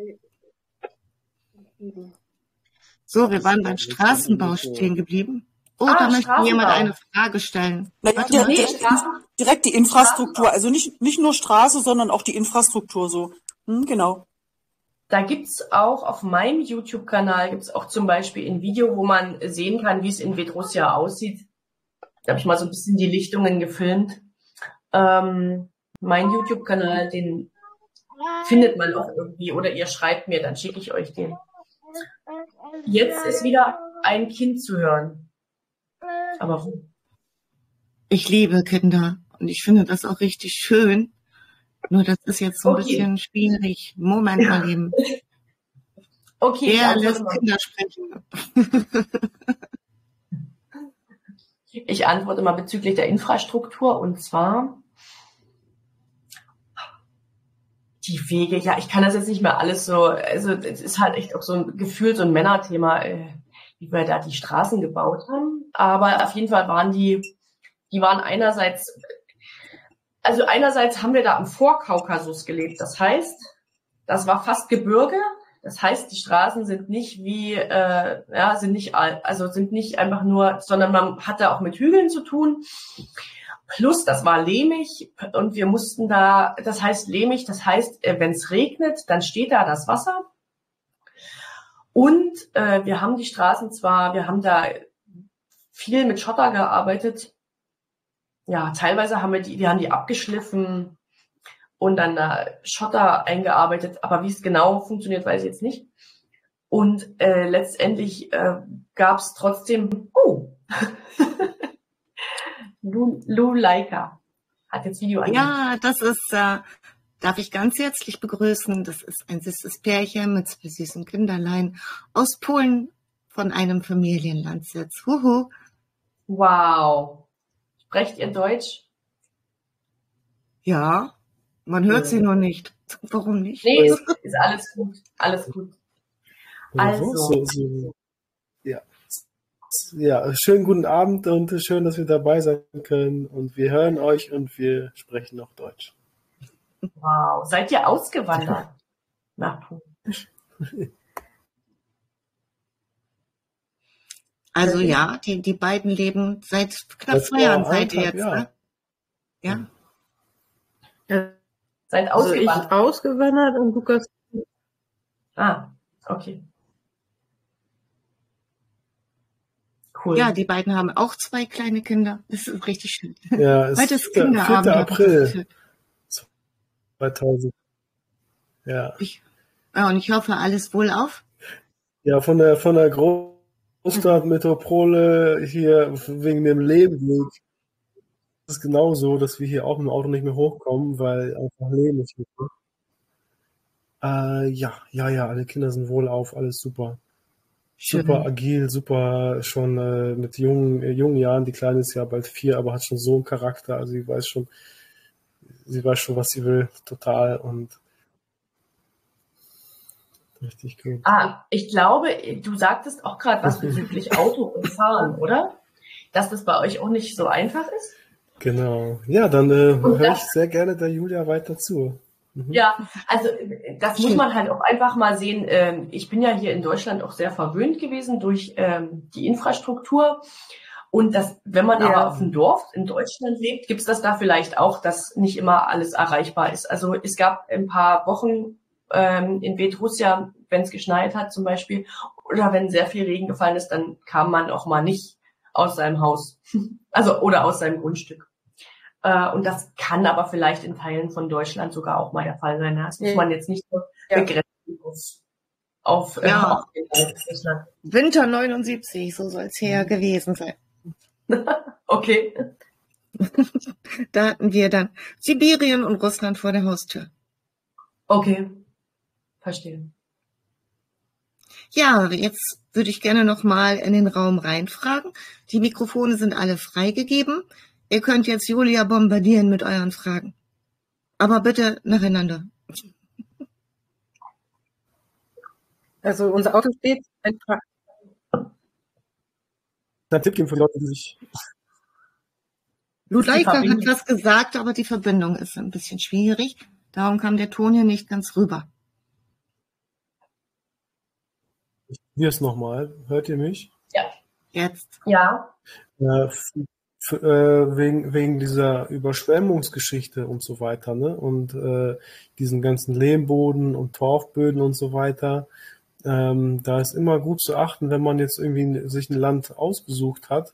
So, wir waren beim Straßenbau stehen geblieben. Oh,
Ah,
da möchte
Straßenbau.
jemand eine Frage stellen.
Naja,
Warte
der,
mal.
Nee,
direkt,
Straßen-
direkt die Infrastruktur, also nicht, nicht nur Straße, sondern auch die Infrastruktur so. Hm, genau.
Da gibt's auch auf meinem YouTube-Kanal gibt's auch zum Beispiel ein Video, wo man sehen kann, wie es in Vedrosja aussieht. Da habe ich mal so ein bisschen die Lichtungen gefilmt. Ähm, mein YouTube-Kanal, den findet man auch irgendwie oder ihr schreibt mir, dann schicke ich euch den. Jetzt ist wieder ein Kind zu hören. Aber wo?
Ich liebe Kinder und ich finde das auch richtig schön. Nur das ist jetzt so ein
Okay.
bisschen schwierig. Moment mal eben.
Okay, ich
Wer
antworte
lässt
mal,
Kinder sprechen?
ich antworte mal bezüglich der Infrastruktur und zwar die Wege. Ja, ich kann das jetzt nicht mehr alles so, also es ist halt echt auch so ein Gefühl, so ein Männerthema, äh, wie wir da die Straßen gebaut haben. Aber auf jeden Fall waren die, die waren einerseits, also einerseits haben wir da am Vorkaukasus gelebt. Das heißt, das war fast Gebirge. Das heißt, die Straßen sind nicht wie, äh, ja, sind nicht, all- also sind nicht einfach nur, sondern man hatte auch mit Hügeln zu tun. Plus, das war lehmig und wir mussten da, das heißt lehmig, das heißt, wenn es regnet, dann steht da das Wasser. Und äh, wir haben die Straßen zwar, wir haben da viel mit Schotter gearbeitet. Ja, teilweise haben wir die, wir haben die abgeschliffen und dann da Schotter eingearbeitet. Aber wie es genau funktioniert, weiß ich jetzt nicht. Und äh, letztendlich äh, gab es trotzdem, oh, Lu, Lu Laika hat jetzt Video angemacht.
Ja, das ist, äh, darf ich ganz herzlich begrüßen. Das ist ein süßes Pärchen mit zwei süßen Kinderlein aus Polen von einem Familienlandsitz. Huhu.
Wow. Sprecht ihr Deutsch?
Ja, man hört sie nur nicht. Warum nicht?
Nee, ist, ist alles gut. Alles gut.
Also,
Also.
so, so, ja. Ja, schönen guten Abend und schön, dass wir dabei sein können. Und wir hören euch und wir sprechen noch Deutsch.
Wow. Seid ihr ausgewandert nach Polen?
Also ja, die, die beiden leben seit knapp
Seit
zwei Jahren
vor
seid ihr
anderthalb
jetzt,
Jahren.
ne? Ja.
Seid
Also ich
ausgewandert?
ausgewandert und Lukas.
Ah, okay. Cool.
Ja, die beiden haben auch zwei kleine Kinder. Das ist richtig schön.
Ja, es
Heute
ist
ist
der
Kinderabend.
vierte
aber das ist
April
schön.
zweitausend. Ja.
Ich, ja, und ich hoffe, alles wohlauf.
Ja, von der, von der Großstadt, Metropole hier wegen dem Leben ist genauso, dass wir hier auch mit dem Auto nicht mehr hochkommen, weil einfach Leben ist. Äh, ja, ja, ja, alle Kinder sind wohlauf, alles super. Super
Schön.
agil, super schon äh, mit jungen, äh, jungen Jahren. Die Kleine ist ja bald vier, aber hat schon so einen Charakter. Also sie weiß schon, sie weiß schon, was sie will, total und richtig gut.
Ah, ich glaube, du sagtest auch gerade was bezüglich Auto und Fahren, oder? Dass das bei euch auch nicht so einfach ist?
Genau. Ja, dann äh,
Und
höre ich
das,
sehr gerne der Julia weiter zu. Mhm.
ja, also das muss
Schön.
man halt auch einfach mal sehen. Ähm, ich bin ja hier in Deutschland auch sehr verwöhnt gewesen durch ähm, die Infrastruktur. Und das, wenn man aber
Ja.
auf dem Dorf in Deutschland lebt, gibt es das da vielleicht auch, dass nicht immer alles erreichbar ist. Also es gab ein paar Wochen ähm, in Belarus, wenn es geschneit hat zum Beispiel, oder wenn sehr viel Regen gefallen ist, dann kam man auch mal nicht aus seinem Haus, also oder aus seinem Grundstück. Äh, und das kann aber vielleicht in Teilen von Deutschland sogar auch mal der Fall sein. Das muss man jetzt nicht nur
Ja.
begrenzen auf, auf, äh,
Ja,
auf den Teil Deutschland.
Winter neunundsiebzig, so soll es her gewesen sein.
Okay.
Da hatten wir dann Sibirien und Russland vor der Haustür.
Okay. Verstehe.
Ja, jetzt würde ich gerne noch mal in den Raum reinfragen. Die Mikrofone sind alle freigegeben. Ihr könnt jetzt Julia bombardieren mit euren Fragen. Aber bitte nacheinander.
Also unser Auto steht einfach.
Ein Tipp geben für Leute, die sich.
Ludaika hat
Verbindung.
was gesagt, aber die Verbindung ist ein bisschen schwierig. Darum kam der Ton hier nicht ganz rüber.
Ich probiere es nochmal. Hört ihr mich?
Ja.
Jetzt.
Ja.
Äh, f- f- äh, wegen, wegen dieser Überschwemmungsgeschichte und so weiter, ne? Und äh, diesen ganzen Lehmboden und Torfböden und so weiter. Ähm, da ist immer gut zu achten, wenn man jetzt irgendwie sich ein Land ausgesucht hat,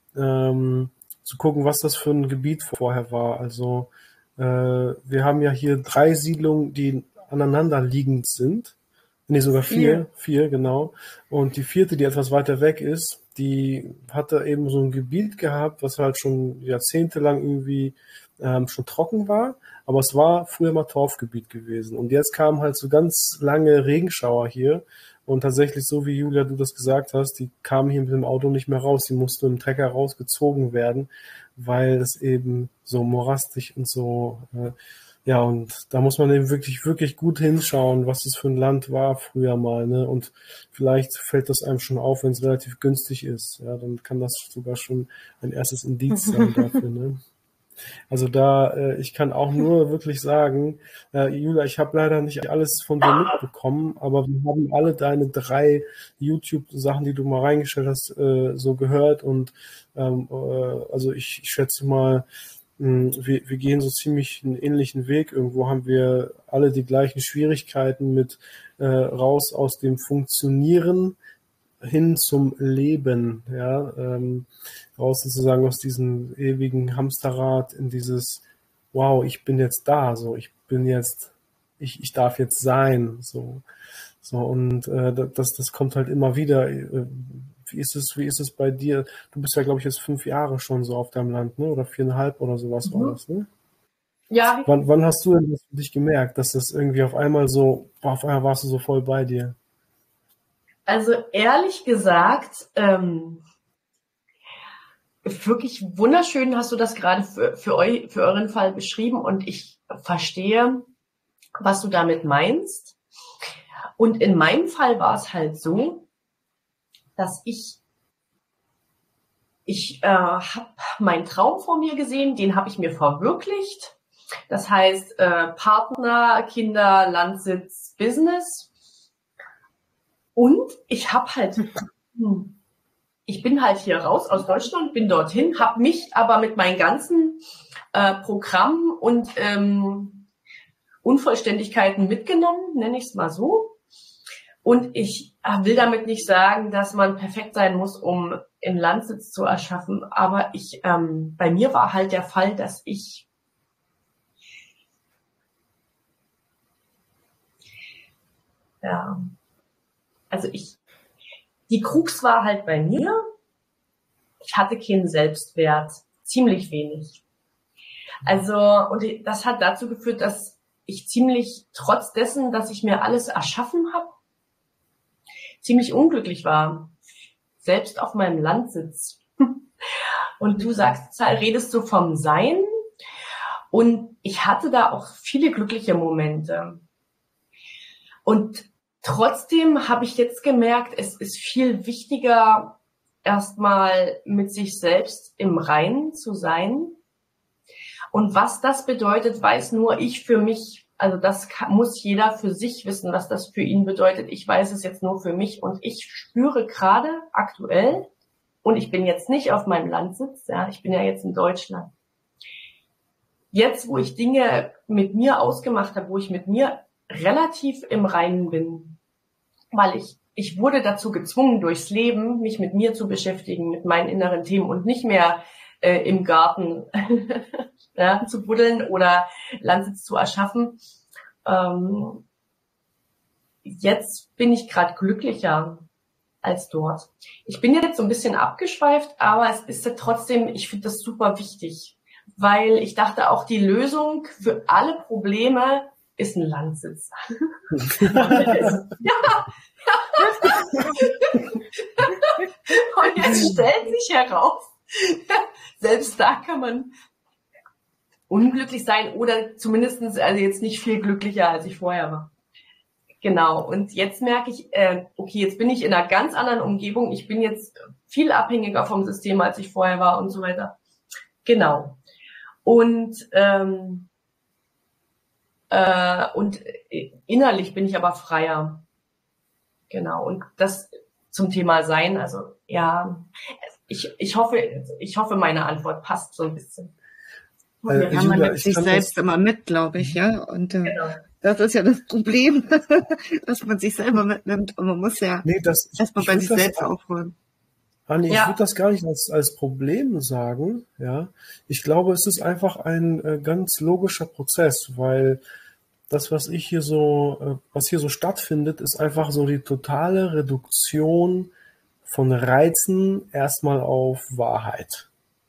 ähm, zu gucken, was das für ein Gebiet vorher war. Also äh, wir haben ja hier drei Siedlungen, die aneinander liegend sind. Nee, sogar vier, vier, genau. Und die vierte, die etwas weiter weg ist, die hatte eben so ein Gebiet gehabt, was halt schon jahrzehntelang irgendwie ähm, schon trocken war. Aber es war früher mal Torfgebiet gewesen. Und jetzt kamen halt so ganz lange Regenschauer hier. Und tatsächlich, so wie Julia, du das gesagt hast, die kamen hier mit dem Auto nicht mehr raus. Die mussten im Trecker rausgezogen werden, weil es eben so morastig und so, äh, ja, und da muss man eben wirklich, wirklich gut hinschauen, was das für ein Land war früher mal, ne? Und vielleicht fällt das einem schon auf, wenn es relativ günstig ist. Ja, dann kann das sogar schon ein erstes Indiz sein dafür, ne? Also da, äh, ich kann auch nur wirklich sagen, äh, Julia, ich habe leider nicht alles von dir mitbekommen, aber wir haben alle deine drei YouTube-Sachen, die du mal reingestellt hast, äh, so gehört und ähm, äh, also ich, ich schätze mal, mh, wir, wir gehen so ziemlich einen ähnlichen Weg. Irgendwo haben wir alle die gleichen Schwierigkeiten mit äh, raus aus dem Funktionieren hin zum Leben, ja, ähm, raus sozusagen aus diesem ewigen Hamsterrad in dieses, wow, ich bin jetzt da, so, ich bin jetzt, ich, ich darf jetzt sein, so, so, und äh, das, das kommt halt immer wieder. Äh, Wie ist es, wie ist es bei dir? Du bist ja, glaube ich, jetzt fünf Jahre schon so auf deinem Land, ne? Oder viereinhalb oder sowas war
Mhm.
das, ne?
Ja,
Wann, wann hast du denn das für dich gemerkt, dass das irgendwie auf einmal so, boah, auf einmal warst du so voll bei dir?
also ehrlich gesagt, ähm, wirklich wunderschön hast du das gerade für, für, eu, für euren Fall beschrieben und ich verstehe, was du damit meinst. Und in meinem Fall war es halt so, dass ich, ich äh, habe meinen Traum vor mir gesehen, den habe ich mir verwirklicht. Das heißt, äh, Partner, Kinder, Landsitz, Business. Und ich habe halt, hm, ich bin halt hier raus aus Deutschland, bin dorthin, habe mich aber mit meinen ganzen äh, Programmen und ähm, Unvollständigkeiten mitgenommen, nenne ich es mal so. Und ich will damit nicht sagen, dass man perfekt sein muss, um einen Landsitz zu erschaffen. Aber ich, ähm, bei mir war halt der Fall, dass ich ja, also ich, die Krux war halt bei mir, ich hatte keinen Selbstwert, ziemlich wenig. Also, und das hat dazu geführt, dass ich ziemlich, trotz dessen, dass ich mir alles erschaffen habe, ziemlich unglücklich war. Selbst auf meinem Landsitz. Und du sagst, redest du vom Sein. Und ich hatte da auch viele glückliche Momente. Und trotzdem habe ich jetzt gemerkt, es ist viel wichtiger, erstmal mit sich selbst im Reinen zu sein. Und was das bedeutet, weiß nur ich für mich. Also das kann, muss jeder für sich wissen, was das für ihn bedeutet. Ich weiß es jetzt nur für mich und ich spüre gerade aktuell, und ich bin jetzt nicht auf meinem Landsitz, ja, ich bin ja jetzt in Deutschland. Jetzt, wo ich Dinge mit mir ausgemacht habe, wo ich mit mir relativ im Reinen bin, weil ich, ich wurde dazu gezwungen, durchs Leben mich mit mir zu beschäftigen, mit meinen inneren Themen und nicht mehr äh, im Garten ja, zu buddeln oder Landsitz zu erschaffen. Ähm, jetzt bin ich gerade glücklicher als dort. Ich bin jetzt so ein bisschen abgeschweift, aber es ist ja trotzdem, ich finde das super wichtig, weil ich dachte auch, die Lösung für alle Probleme ist ein Landsitz. ja, ja. Und jetzt stellt sich heraus, selbst da kann man unglücklich sein oder zumindestens also jetzt nicht viel glücklicher, als ich vorher war. Genau, und jetzt merke ich, äh, okay, jetzt bin ich in einer ganz anderen Umgebung. Ich bin jetzt viel abhängiger vom System, als ich vorher war und so weiter. Genau. Und ähm, äh, und innerlich bin ich aber freier. Genau, und das zum Thema Sein, also ja, ich, ich hoffe, ich hoffe, meine Antwort passt so ein bisschen.
Äh, ja, man nimmt sich selbst das immer mit, glaube ich, ja. Und äh, genau. Das ist ja das Problem, dass man sich selber mitnimmt und man muss ja
nee, das,
erstmal bei sich selbst aufräumen.
Anni,
Ja.
ich würde das gar nicht als, als Problem sagen, ja. Ich glaube, es ist einfach ein äh, ganz logischer Prozess, weil das, was ich hier so, äh, was hier so stattfindet, ist einfach so die totale Reduktion von Reizen erstmal auf Wahrheit.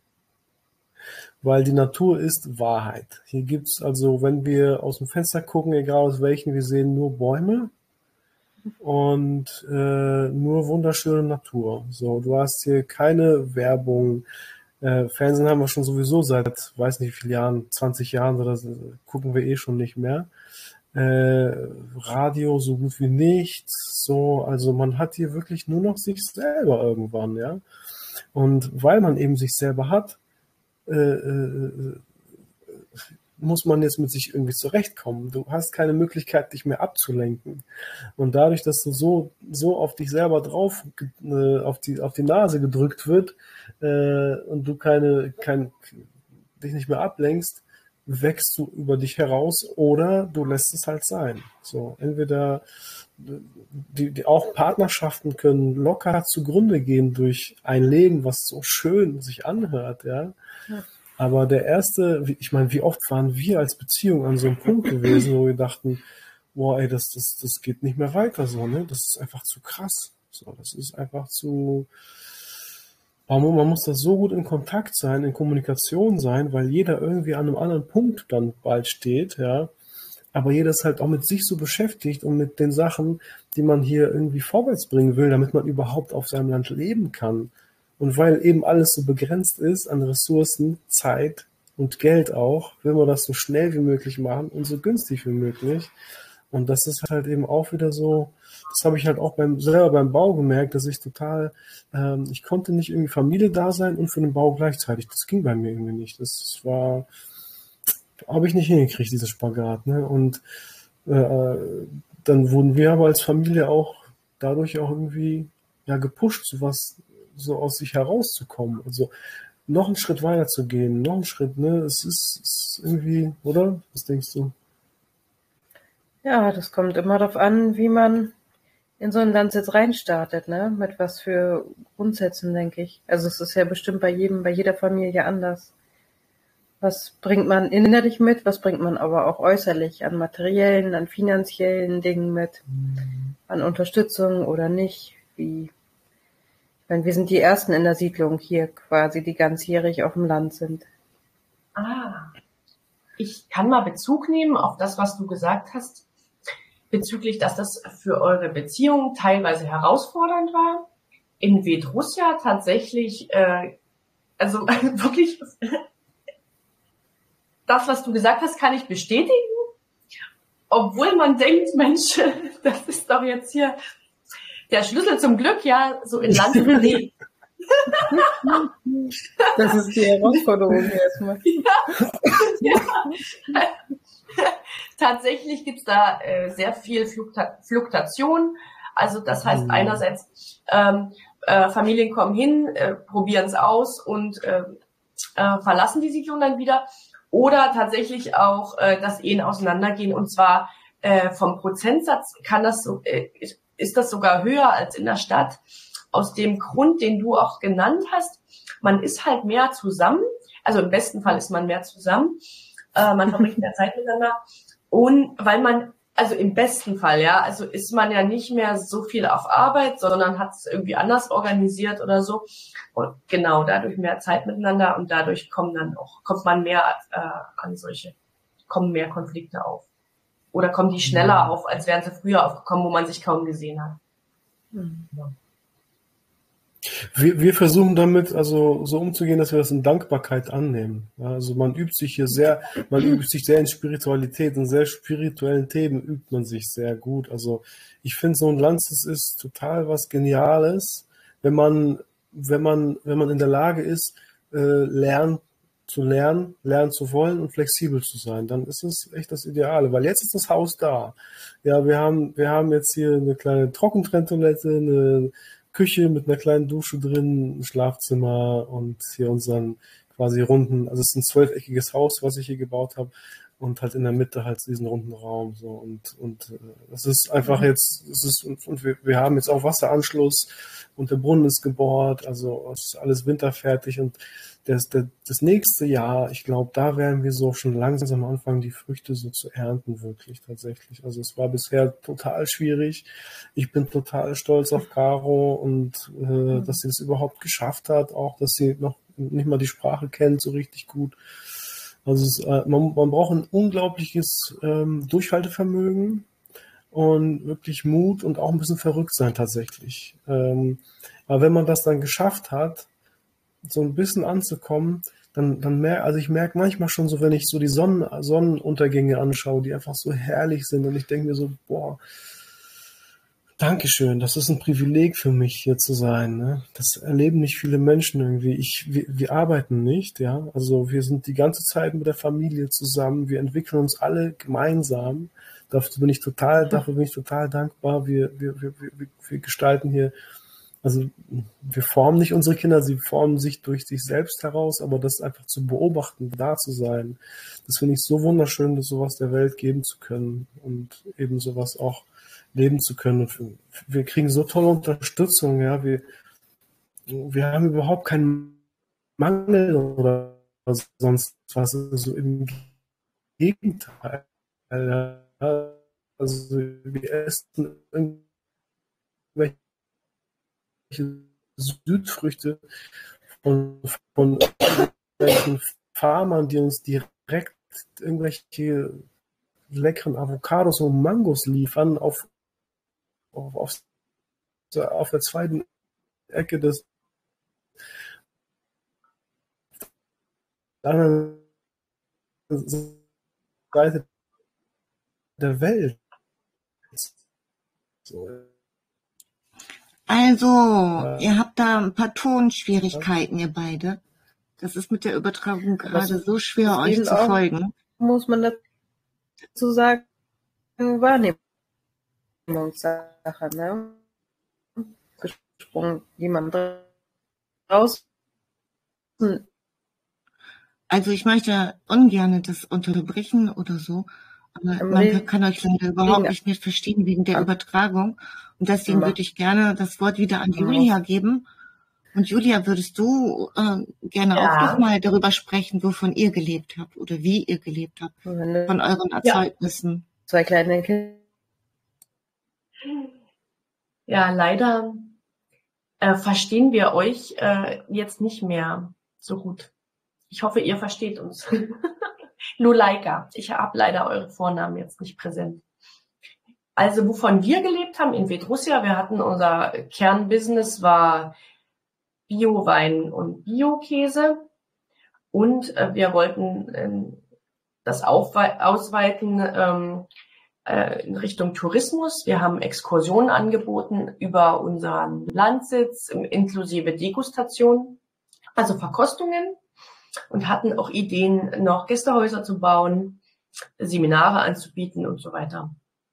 Weil die Natur ist Wahrheit. Hier gibt's also, wenn wir aus dem Fenster gucken, egal aus welchen, wir sehen nur Bäume und äh, nur wunderschöne Natur. So, du hast hier keine Werbung. Äh, Fernsehen haben wir schon sowieso seit, weiß nicht wie vielen Jahren, zwanzig Jahren oder so, gucken wir eh schon nicht mehr. Äh, Radio so gut wie nichts. So, also man hat hier wirklich nur noch sich selber irgendwann, ja. Und weil man eben sich selber hat, Äh, äh, muss man jetzt mit sich irgendwie zurechtkommen. Du hast keine Möglichkeit, dich mehr abzulenken. Und dadurch, dass du so, so auf dich selber drauf, äh, auf die, auf die Nase gedrückt wird, äh, und du keine, kein, dich nicht mehr ablenkst, wächst du über dich heraus oder du lässt es halt sein. So, entweder, die, die auch Partnerschaften können locker zugrunde gehen durch ein Leben, was so schön sich anhört, ja. Ja. Aber der erste, ich meine, wie oft waren wir als Beziehung an so einem Punkt gewesen, wo wir dachten, boah, ey, das, das, das geht nicht mehr weiter so, ne? Das ist einfach zu krass. So, das ist einfach zu, man muss da so gut in Kontakt sein, in Kommunikation sein, weil jeder irgendwie an einem anderen Punkt dann bald steht, ja. Aber jeder ist halt auch mit sich so beschäftigt und mit den Sachen, die man hier irgendwie vorwärts bringen will, damit man überhaupt auf seinem Land leben kann. Und weil eben alles so begrenzt ist an Ressourcen, Zeit und Geld auch, will man das so schnell wie möglich machen und so günstig wie möglich. Und das ist halt eben auch wieder so, das habe ich halt auch beim selber beim Bau gemerkt, dass ich total, ähm, ich konnte nicht irgendwie Familie da sein und für den Bau gleichzeitig. Das ging bei mir irgendwie nicht. Das war, habe ich nicht hingekriegt, dieses Spagat. Ne? Und äh, dann wurden wir aber als Familie auch dadurch auch irgendwie ja gepusht, so was so aus sich herauszukommen. Also noch einen Schritt weiter zu gehen, noch einen Schritt, ne? Es ist, ist irgendwie, oder? Was denkst du?
Ja, das kommt immer darauf an, wie man in so ein Landsitz reinstartet, ne? Mit was für Grundsätzen, denke ich. Also es ist ja bestimmt bei jedem, bei jeder Familie anders. Was bringt man innerlich mit, was bringt man aber auch äußerlich an materiellen, an finanziellen Dingen mit, an Unterstützung oder nicht, wie Ich meine, wir sind die Ersten in der Siedlung hier quasi, die ganzjährig auf dem Land sind.
Ah, ich kann mal Bezug nehmen auf das, was du gesagt hast, bezüglich, dass das für eure Beziehung teilweise herausfordernd war. In Vedrussia tatsächlich, äh, also wirklich, das, was du gesagt hast, kann ich bestätigen. Obwohl man denkt, Mensch, das ist doch jetzt hier der Schlüssel zum Glück, ja, so in Land. Nee.
Das ist die Herausforderung erstmal.
Ja, ja. Tatsächlich gibt's da äh, sehr viel Flukta- Fluktuation. Also das heißt einerseits, ähm, äh, Familien kommen hin, äh, probieren es aus und äh, äh, verlassen die Siedlung dann wieder. Oder tatsächlich auch, äh, dass Ehen auseinandergehen. Und zwar äh, vom Prozentsatz kann das so, äh, ist das sogar höher als in der Stadt. Aus dem Grund, den du auch genannt hast. Man ist halt mehr zusammen. Also im besten Fall ist man mehr zusammen. Äh, man verbringt mehr Zeit miteinander. Und weil man, also im besten Fall, ja, also ist man ja nicht mehr so viel auf Arbeit, sondern hat es irgendwie anders organisiert oder so. Und genau, dadurch mehr Zeit miteinander und dadurch kommen dann auch, kommt man mehr äh, an solche, kommen mehr Konflikte auf. Oder kommen die schneller auf, als wären sie früher aufgekommen, wo man sich kaum gesehen hat.
Mhm.
Ja.
Wir, wir versuchen damit also so umzugehen, dass wir das in Dankbarkeit annehmen. Ja, also man übt sich hier sehr, man übt sich sehr in Spiritualität, in sehr spirituellen Themen übt man sich sehr gut. Also ich finde so ein Landsitz ist total was Geniales, wenn man, wenn man, wenn man in der Lage ist, äh, lernen zu lernen, lernen zu wollen und flexibel zu sein, dann ist es echt das Ideale, weil jetzt ist das Haus da. Ja, wir haben, wir haben jetzt hier eine kleine Trockentrenntoilette, eine Küche mit einer kleinen Dusche drin, ein Schlafzimmer und hier unseren quasi runden, also es ist ein zwölfeckiges Haus, was ich hier gebaut habe und halt in der Mitte halt diesen runden Raum so und und das ist einfach jetzt, es ist und, und wir, wir haben jetzt auch Wasseranschluss und der Brunnen ist gebohrt, also es ist alles winterfertig und das, das, das nächste Jahr, ich glaube, da werden wir so schon langsam anfangen, die Früchte so zu ernten, wirklich tatsächlich. Also es war bisher total schwierig. Ich bin total stolz auf Caro und äh, dass sie das überhaupt geschafft hat, auch dass sie noch nicht mal die Sprache kennt so richtig gut. Also es, äh, man, man braucht ein unglaubliches ähm, Durchhaltevermögen und wirklich Mut und auch ein bisschen verrückt sein tatsächlich. Ähm, aber wenn man das dann geschafft hat, so ein bisschen anzukommen, dann, dann merke, also ich merke manchmal schon so, wenn ich so die Sonnen, Sonnenuntergänge anschaue, die einfach so herrlich sind und ich denke mir so, boah, Dankeschön, das ist ein Privileg für mich, hier zu sein. Ne? Das erleben nicht viele Menschen irgendwie. Ich, wir, wir arbeiten nicht, ja. Also wir sind die ganze Zeit mit der Familie zusammen. Wir entwickeln uns alle gemeinsam. Dafür bin ich total, dafür bin ich total dankbar. Wir, wir, wir, wir, wir gestalten hier, also wir formen nicht unsere Kinder, sie formen sich durch sich selbst heraus, aber das einfach zu beobachten, da zu sein, das finde ich so wunderschön, das sowas der Welt geben zu können und eben sowas auch leben zu können. Wir kriegen so tolle Unterstützung, ja, wir, wir haben überhaupt keinen Mangel oder sonst was, also im Gegenteil. Ja. Also wir essen irgendwelche Südfrüchte von, von irgendwelchen Farmern, die uns direkt irgendwelche leckeren Avocados und Mangos liefern auf, auf, auf, auf der zweiten Ecke des anderen Seite der Welt. So.
Also,
Ja.
ihr habt da ein paar Tonschwierigkeiten, ihr beide. Das ist mit der Übertragung gerade
Das
so schwer,
ist
euch
eben
zu
auch,
folgen.
muss man dazu sagen, Wahrnehmungssache, ne? Gesprungen, jemand draußen.
Also ich möchte ungern das unterbrechen oder so, aber
Im
man kann euch leider überhaupt
Regen
nicht mehr verstehen wegen der
am
Übertragung. Und deswegen würde ich gerne das Wort wieder an
muss.
Julia geben. Und Julia, würdest du äh, gerne auch
Ja.
noch mal darüber sprechen, wovon ihr gelebt habt oder wie ihr gelebt habt,
Wenn du
von euren
Ja.
Erzeugnissen?
zwei kleine Kinder
Ja, leider äh, verstehen wir euch äh, jetzt nicht mehr so gut. Ich hoffe, ihr versteht uns. Nuleika. Ich habe leider eure Vornamen jetzt nicht präsent. Also wovon wir gelebt haben in Vedrussia, wir hatten unser Kernbusiness war Bio-Wein und Bio-Käse und äh, wir wollten äh, das aufwe- ausweiten ähm, äh, in Richtung Tourismus. Wir haben Exkursionen angeboten über unseren Landsitz inklusive Degustation, also Verkostungen und hatten auch Ideen, noch Gästehäuser zu bauen, Seminare anzubieten und so weiter.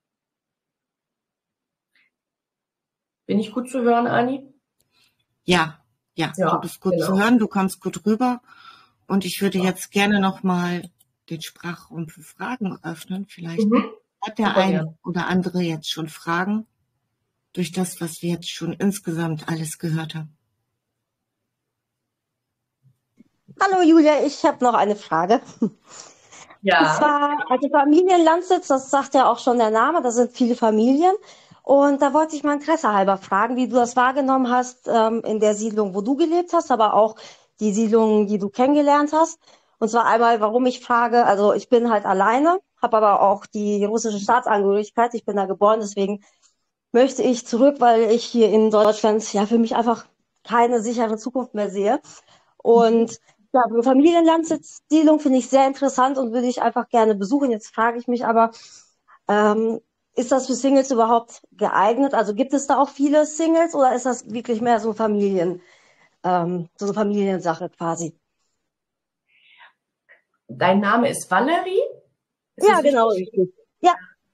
Bin ich gut zu hören, Ani?
Ja, ja,
Ja,
du bist gut
genau.
zu hören, du kommst gut rüber. Und ich würde jetzt gerne nochmal den Sprachraum für Fragen öffnen. Vielleicht
Mhm.
hat der
Super
eine
gern.
oder andere jetzt schon Fragen durch das, was wir jetzt schon insgesamt alles gehört haben.
Hallo Julia, ich habe noch eine Frage. Und
Ja,
zwar, also Familienlandsitz, das sagt ja auch schon der Name, da sind viele Familien. Und da wollte ich mal Interesse halber fragen, wie du das wahrgenommen hast ähm, in der Siedlung, wo du gelebt hast, aber auch die Siedlungen, die du kennengelernt hast. Und zwar einmal, warum ich frage, also ich bin halt alleine, habe aber auch die russische Staatsangehörigkeit, ich bin da geboren, deswegen möchte ich zurück, weil ich hier in Deutschland ja für mich einfach keine sichere Zukunft mehr sehe. Und ja, eine Familienlandsiedlung finde ich sehr interessant und würde ich einfach gerne besuchen. Jetzt frage ich mich aber, ähm, ist das für Singles überhaupt geeignet? Also gibt es da auch viele Singles oder ist das wirklich mehr so Familien, ähm, so eine Familiensache quasi?
dein Name ist Valerie, ist
Ja,
das
genau,
richtig?
richtig. Ja,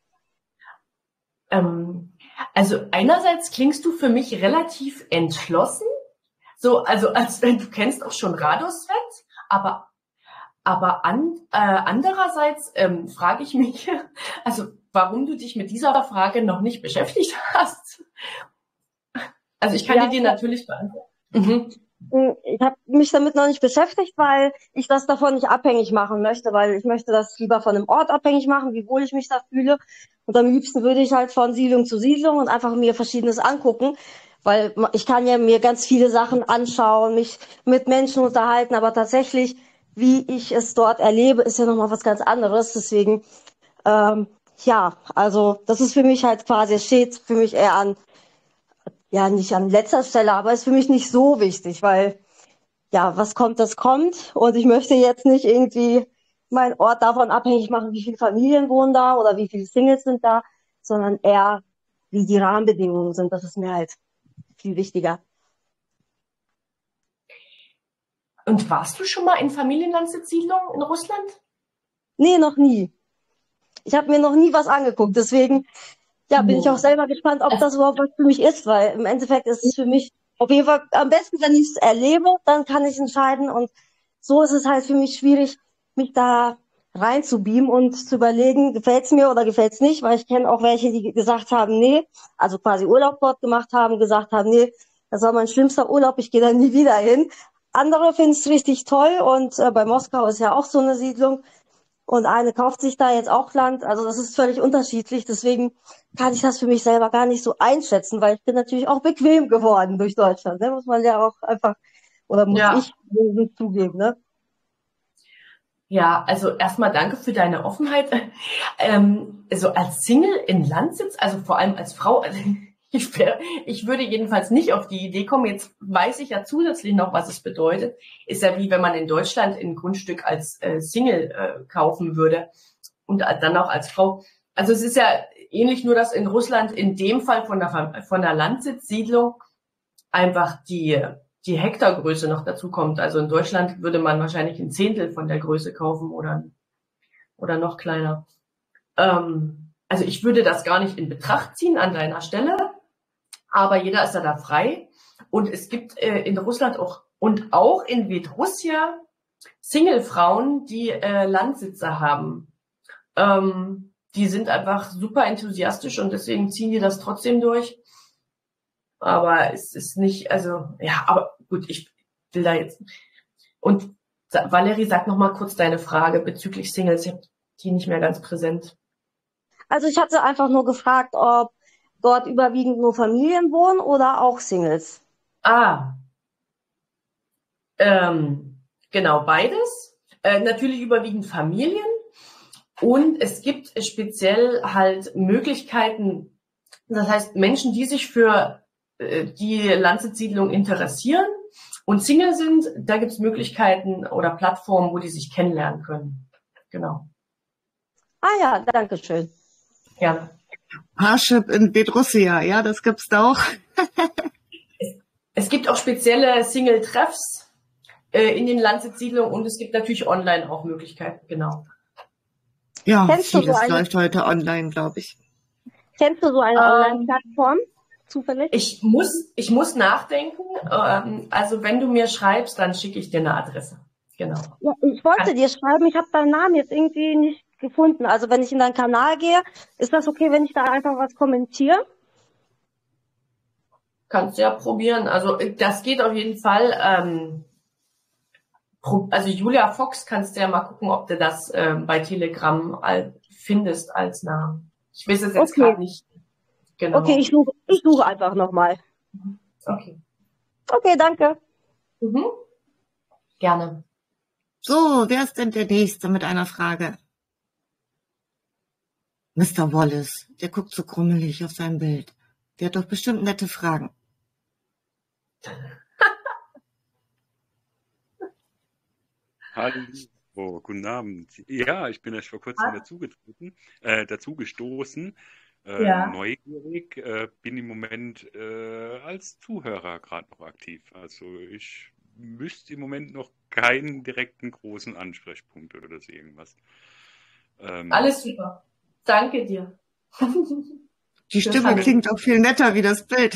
Ähm, also einerseits klingst du für mich relativ entschlossen, so also als wenn du kennst auch schon Radosvet, aber aber an, äh, andererseits ähm, frage ich mich, also warum du dich mit dieser Frage noch nicht beschäftigt hast. Also ich kann
ja,
die dir natürlich beantworten. Mhm.
ich habe mich damit noch nicht beschäftigt, weil ich das davon nicht abhängig machen möchte, weil ich möchte das lieber von einem Ort abhängig machen, wie wohl ich mich da fühle. Und am liebsten würde ich halt von Siedlung zu Siedlung und einfach mir Verschiedenes angucken, weil ich kann ja mir ganz viele Sachen anschauen, mich mit Menschen unterhalten, aber tatsächlich, wie ich es dort erlebe, ist ja nochmal was ganz anderes. Deswegen, ähm, ja, also das ist für mich halt quasi, es steht für mich eher an, ja, nicht an letzter Stelle, aber ist für mich nicht so wichtig, weil ja, was kommt, das kommt. Und ich möchte jetzt nicht irgendwie meinen Ort davon abhängig machen, wie viele Familien wohnen da oder wie viele Singles sind da, sondern eher, wie die Rahmenbedingungen sind. Das ist mir halt viel wichtiger.
Und warst du schon mal in Familienlandsiedlungen in Russland?
Nee, noch nie. Ich habe mir noch nie was angeguckt. Deswegen, ja, bin ich auch selber gespannt, ob das überhaupt was für mich ist, weil im Endeffekt ist es für mich auf jeden Fall am besten, wenn ich es erlebe, dann kann ich entscheiden. Und so ist es halt für mich schwierig, mich da reinzubeamen und zu überlegen, gefällt's mir oder gefällt's nicht, weil ich kenne auch welche, die gesagt haben, nee, also quasi Urlaub dort gemacht haben, gesagt haben, nee, das war mein schlimmster Urlaub, ich gehe da nie wieder hin. Andere finden es richtig toll und äh, bei Moskau ist ja auch so eine Siedlung. Und eine kauft sich da jetzt auch Land. Also das ist völlig unterschiedlich. Deswegen kann ich das für mich selber gar nicht so einschätzen, weil ich bin natürlich auch bequem geworden durch Deutschland. Ne? Muss man ja auch einfach, oder muss
Ja.
ich zugeben. Ne?
Ja, also erstmal danke für deine Offenheit. Ähm, also als Single in Landsitz, also vor allem als Frau, also ich, wär, ich würde jedenfalls nicht auf die Idee kommen. Jetzt weiß ich ja zusätzlich noch, was es bedeutet. Ist ja wie wenn man in Deutschland ein Grundstück als äh, Single äh, kaufen würde und dann auch als Frau. Also es ist ja ähnlich, nur dass in Russland in dem Fall von der, von der Landsitzsiedlung einfach die die Hektargröße noch dazu kommt. Also in Deutschland würde man wahrscheinlich ein Zehntel von der Größe kaufen oder oder noch kleiner. Ähm, also ich würde das gar nicht in Betracht ziehen an deiner Stelle, aber jeder ist ja da frei. Und es gibt äh, in Russland auch und auch in Vedrussia Single-Frauen, die äh, Landsitze haben. Ähm, die sind einfach super enthusiastisch und deswegen ziehen die das trotzdem durch. Aber es ist nicht, also, ja, aber gut, ich will da jetzt. Und Valerie, sag noch mal kurz deine Frage bezüglich Singles. Ich habe die nicht mehr ganz präsent.
Also ich hatte einfach nur gefragt, ob dort überwiegend nur Familien wohnen oder auch Singles.
Ah, ähm, genau, beides. Äh, natürlich überwiegend Familien. Und es gibt speziell halt Möglichkeiten, das heißt Menschen, die sich für äh, die Landsitzsiedlung interessieren und Single sind, da gibt es Möglichkeiten oder Plattformen, wo die sich kennenlernen können. Genau.
Ah ja, danke schön.
Gerne.
Parship in Bedrussia, ja, das gibt's da auch.
es, es gibt auch spezielle Single-Treffs äh, in den Landsitzsiedlungen und es gibt natürlich online auch Möglichkeiten, genau.
Ja,
Kennst du so
vieles
eine,
läuft heute online, glaube ich.
kennst du so eine
Ähm,
Online-Plattform zufällig?
ich muss, ich muss nachdenken. Ähm, also wenn du mir schreibst, dann schicke ich dir eine Adresse. Genau.
Ja, ich wollte
Kann,
dir schreiben, ich habe deinen Namen jetzt irgendwie nicht gefunden. Also wenn ich in deinen Kanal gehe, ist das okay, wenn ich da einfach was kommentiere?
kannst du ja probieren. Also äh, das geht auf jeden Fall. Ähm, pro, also Julia Fox kannst du ja mal gucken, ob du das ähm, bei Telegram al findest als Namen. Ich weiß es jetzt
Okay,
gerade nicht genau.
okay, ich suche, ich suche einfach nochmal.
Okay.
Okay, danke.
Mhm. Gerne.
So, wer ist denn der Nächste mit einer Frage? Mister Wallace, der guckt so krummelig auf sein Bild. Der hat doch bestimmt nette Fragen.
Hallo, oh, guten Abend. Ja, ich bin erst vor kurzem dazugetreten, äh, dazugestoßen, äh,
Ja.
neugierig, äh, bin im Moment äh, als Zuhörer gerade noch aktiv. Also ich wüsste im Moment noch keinen direkten großen Ansprechpunkt oder so irgendwas. Ähm,
Alles super. Danke dir.
Die
Das
Stimme
habe ich.
klingt auch viel netter wie das Bild.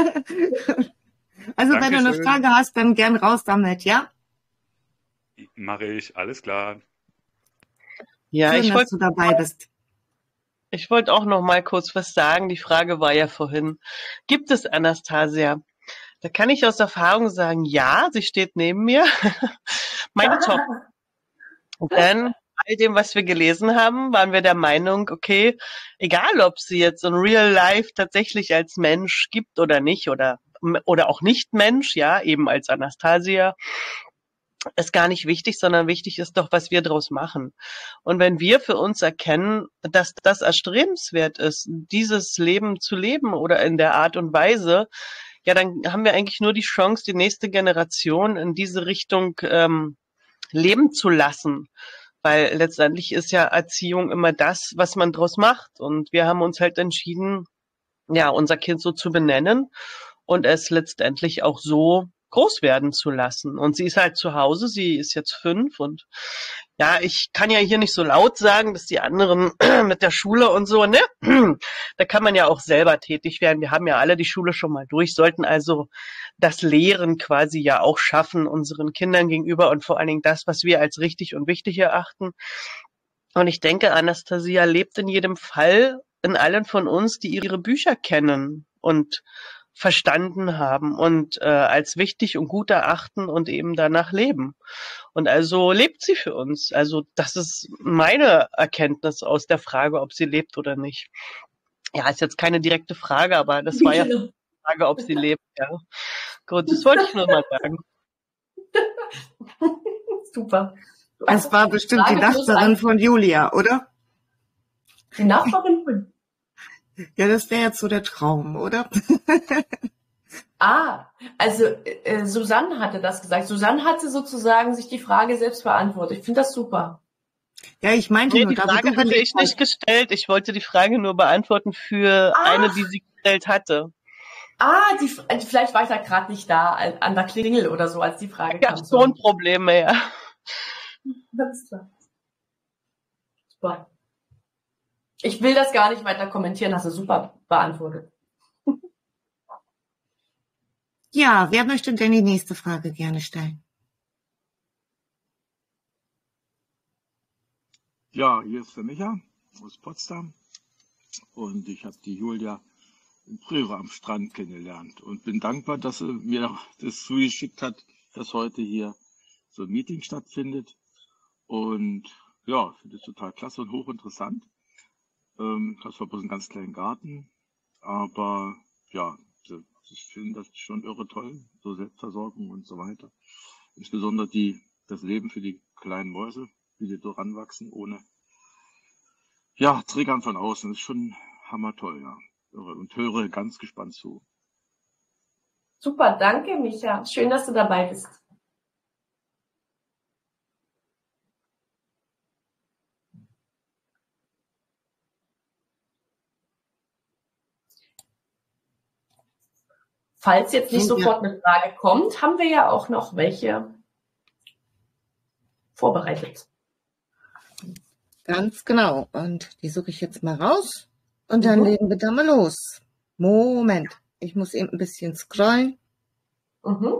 Also wenn du eine
Dankeschön,
Frage hast, dann gern raus damit, ja?
mache ich, alles klar.
Ja,
Schön,
ich
dass
wollte
du dabei bist.
ich wollte auch noch mal kurz was sagen. Die Frage war ja vorhin, gibt es Anastasia? Da kann ich aus Erfahrung sagen, ja, sie steht neben mir. Meine Tochter. Denn all dem, was wir gelesen haben, waren wir der Meinung, okay, egal ob sie jetzt in Real Life tatsächlich als Mensch gibt oder nicht, oder, oder auch nicht Mensch, ja, eben als Anastasia, ist gar nicht wichtig, sondern wichtig ist doch, was wir daraus machen. Und wenn wir für uns erkennen, dass das erstrebenswert ist, dieses Leben zu leben oder in der Art und Weise, ja, dann haben wir eigentlich nur die Chance, die nächste Generation in diese Richtung ähm, leben zu lassen. Weil letztendlich ist ja Erziehung immer das, was man draus macht. Und wir haben uns halt entschieden, ja, unser Kind so zu benennen und es letztendlich auch so groß werden zu lassen. Und sie ist halt zu Hause, sie ist jetzt fünf und ja, ich kann ja hier nicht so laut sagen, dass die anderen mit der Schule und so, ne? Da kann man ja auch selber tätig werden. Wir haben ja alle die Schule schon mal durch, sollten also das Lehren quasi ja auch schaffen unseren Kindern gegenüber und vor allen Dingen das, was wir als richtig und wichtig erachten. Und ich denke, Anastasia lebt in jedem Fall in allen von uns, die ihre Bücher kennen und verstanden haben und äh, als wichtig und gut erachten und eben danach leben. Und also lebt sie für uns. Also das ist meine Erkenntnis aus der Frage, ob sie lebt oder nicht. Ja, ist jetzt keine direkte Frage, aber das war ja die Frage, ob sie lebt. Ja. Gut, das wollte ich nur mal sagen.
Super.
Es war bestimmt die Nachbarin von Julia, oder?
Die Nachbarin von...
Ja, das wäre jetzt so der Traum, oder?
Ah, also äh, Susanne hatte das gesagt. Susanne hatte sozusagen sich die Frage selbst beantwortet. Ich finde das super.
Ja, ich meinte
Nee,
nur,
die
da wo
Frage
du
hatte
gelebt
ich nicht
hast.
gestellt. Ich wollte die Frage nur beantworten für
Ach.
eine, die sie gestellt hatte.
Ah, die, vielleicht war ich da gerade nicht da, an der Klingel oder so, als die Frage
Ja,
kam.
Tonprobleme, ja.
Alles klar. Super. Ich will das gar nicht weiter kommentieren, hast du super beantwortet.
Ja, wer möchte denn die nächste Frage gerne stellen?
Ja, hier ist der Micha aus Potsdam und ich habe die Julia in Pröre am Strand kennengelernt und bin dankbar, dass sie mir das zugeschickt hat, dass heute hier so ein Meeting stattfindet und ja, finde es total klasse und hochinteressant. Ähm, das war bloß ein ganz kleinen Garten, aber ja, ich finde das schon irre toll, so Selbstversorgung und so weiter. Insbesondere die das Leben für die kleinen Mäuse, wie die dort ranwachsen, ohne ja, Triggern von außen. Ist schon hammertoll, ja. Und höre ganz gespannt zu.
Super, danke, Micha. Schön, dass du dabei bist. Falls jetzt nicht sofort eine Frage kommt, haben wir ja auch noch welche vorbereitet.
Ganz genau. Und die suche ich jetzt mal raus. Und dann
Mhm.
legen wir da mal los. Moment. Ich muss eben ein bisschen scrollen.
Mhm.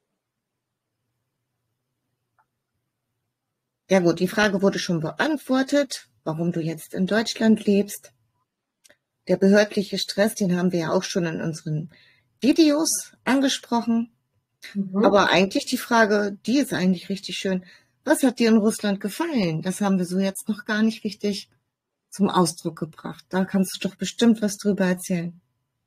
Ja gut, die Frage wurde schon beantwortet, warum du jetzt in Deutschland lebst. Der behördliche Stress, den haben wir ja auch schon in unseren Videos angesprochen.
Mhm.
Aber eigentlich die Frage, die ist eigentlich richtig schön. Was hat dir in Russland gefallen? Das haben wir so jetzt noch gar nicht richtig zum Ausdruck gebracht. Da kannst du doch bestimmt was drüber erzählen.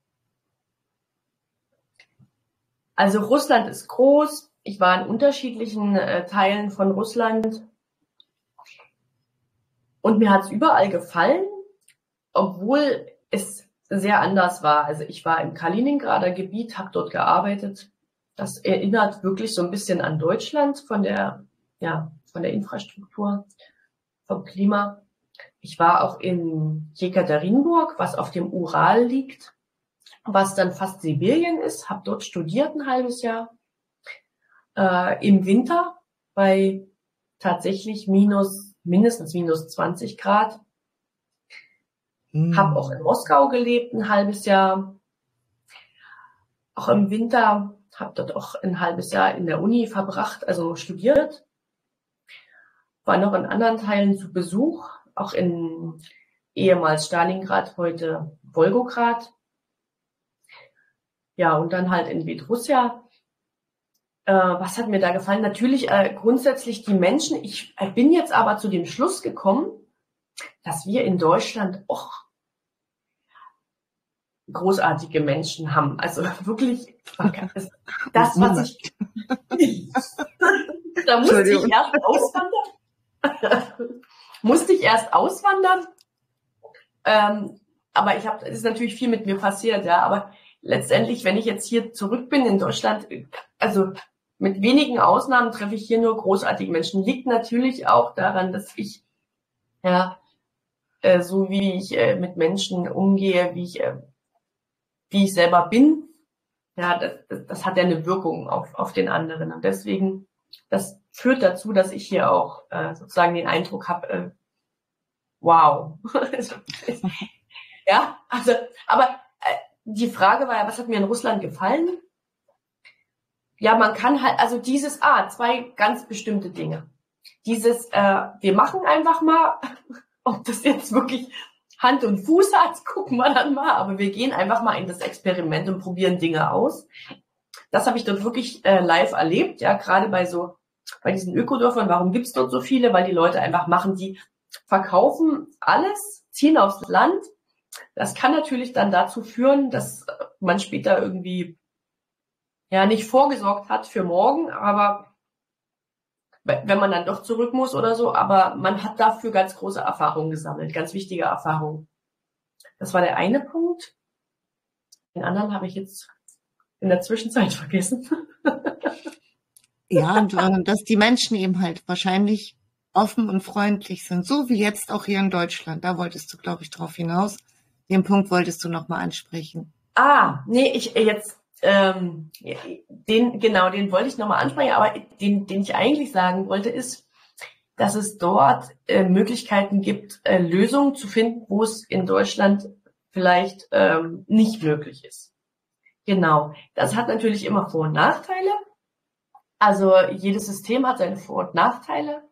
Also Russland ist groß. Ich war in unterschiedlichen äh, Teilen von Russland. Und mir hat es überall gefallen, obwohl es sehr anders war. Also ich war im Kaliningrader Gebiet, habe dort gearbeitet. Das erinnert wirklich so ein bisschen an Deutschland von der, ja, von der Infrastruktur, vom Klima. Ich war auch in Jekaterinburg, was auf dem Ural liegt, was dann fast Sibirien ist, habe dort studiert ein halbes Jahr. Äh, im Winter bei tatsächlich minus, mindestens minus zwanzig Grad.
Hm.
Habe auch in Moskau gelebt ein halbes Jahr. Auch im Winter habe dort auch ein halbes Jahr in der Uni verbracht, also studiert. War noch in anderen Teilen zu Besuch, auch in ehemals Stalingrad, heute Wolgograd. Ja, und dann halt in Belarus. Äh, was hat mir da gefallen? Natürlich äh, grundsätzlich die Menschen. Ich äh, bin jetzt aber zu dem Schluss gekommen, dass wir in Deutschland auch großartige Menschen haben. Also wirklich, das, das was ich, da musste ich erst auswandern. musste ich erst auswandern. Ähm, aber ich habe, es ist natürlich viel mit mir passiert, ja. Aber letztendlich, wenn ich jetzt hier zurück bin in Deutschland, also mit wenigen Ausnahmen treffe ich hier nur großartige Menschen. Liegt natürlich auch daran, dass ich, ja, äh, so wie ich äh, mit Menschen umgehe, wie ich, äh, wie ich selber bin, ja, das, das, das hat ja eine Wirkung auf, auf den anderen. Und deswegen, das führt dazu, dass ich hier auch äh, sozusagen den Eindruck habe, äh, wow. Ja, also, aber äh, die Frage war ja, was hat mir in Russland gefallen? Ja, man kann halt, also dieses, ah, zwei ganz bestimmte Dinge. Dieses, äh, wir machen einfach mal, ob das jetzt wirklich Hand und Fuß hat, gucken wir dann mal, aber wir gehen einfach mal in das Experiment und probieren Dinge aus. Das habe ich dort wirklich äh, live erlebt, ja, gerade bei so, bei diesen Ökodörfern. Warum gibt's dort so viele? Weil die Leute einfach machen, die verkaufen alles, ziehen aufs Land. Das kann natürlich dann dazu führen, dass man später irgendwie ja nicht vorgesorgt hat für morgen, aber wenn man dann doch zurück muss oder so, aber man hat dafür ganz große Erfahrungen gesammelt, ganz wichtige Erfahrungen. Das war der eine Punkt. Den anderen habe ich jetzt in der Zwischenzeit vergessen.
Ja, und äh, dass die Menschen eben halt wahrscheinlich offen und freundlich sind, so wie jetzt auch hier in Deutschland. Da wolltest du, glaube ich, drauf hinaus. Den Punkt wolltest du nochmal ansprechen.
Ah, nee, ich jetzt, ähm, den, genau, den wollte ich nochmal ansprechen, aber den, den ich eigentlich sagen wollte, ist, dass es dort äh, Möglichkeiten gibt, äh, Lösungen zu finden, wo es in Deutschland vielleicht ähm, nicht möglich ist. Genau. Das hat natürlich immer Vor- und Nachteile. Also jedes System hat seine Vor- und Nachteile.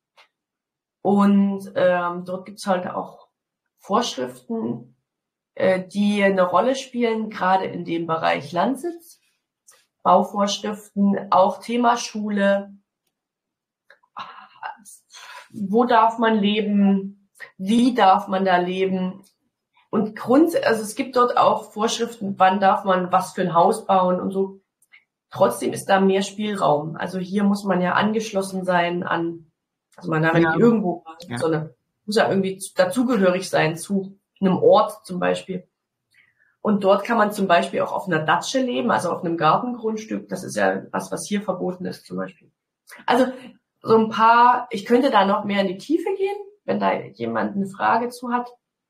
Und ähm, dort gibt's halt auch Vorschriften, äh, die eine Rolle spielen, gerade in dem Bereich Landsitz. Bauvorschriften, auch Thema Schule. Wo darf man leben? Wie darf man da leben? Und Grund, also es gibt dort auch Vorschriften, wann darf man was für ein Haus bauen und so. trotzdem ist da mehr Spielraum. Also hier muss man ja angeschlossen sein an, also man darf ja
Ja.
nicht irgendwo,
Ja.
sondern muss ja irgendwie zu- dazugehörig sein zu einem Ort zum Beispiel. Und dort kann man zum Beispiel auch auf einer Datsche leben, also auf einem Gartengrundstück. Das ist ja was, was hier verboten ist zum Beispiel. Also so ein paar, ich könnte da noch mehr in die Tiefe gehen, wenn da jemand eine Frage zu hat.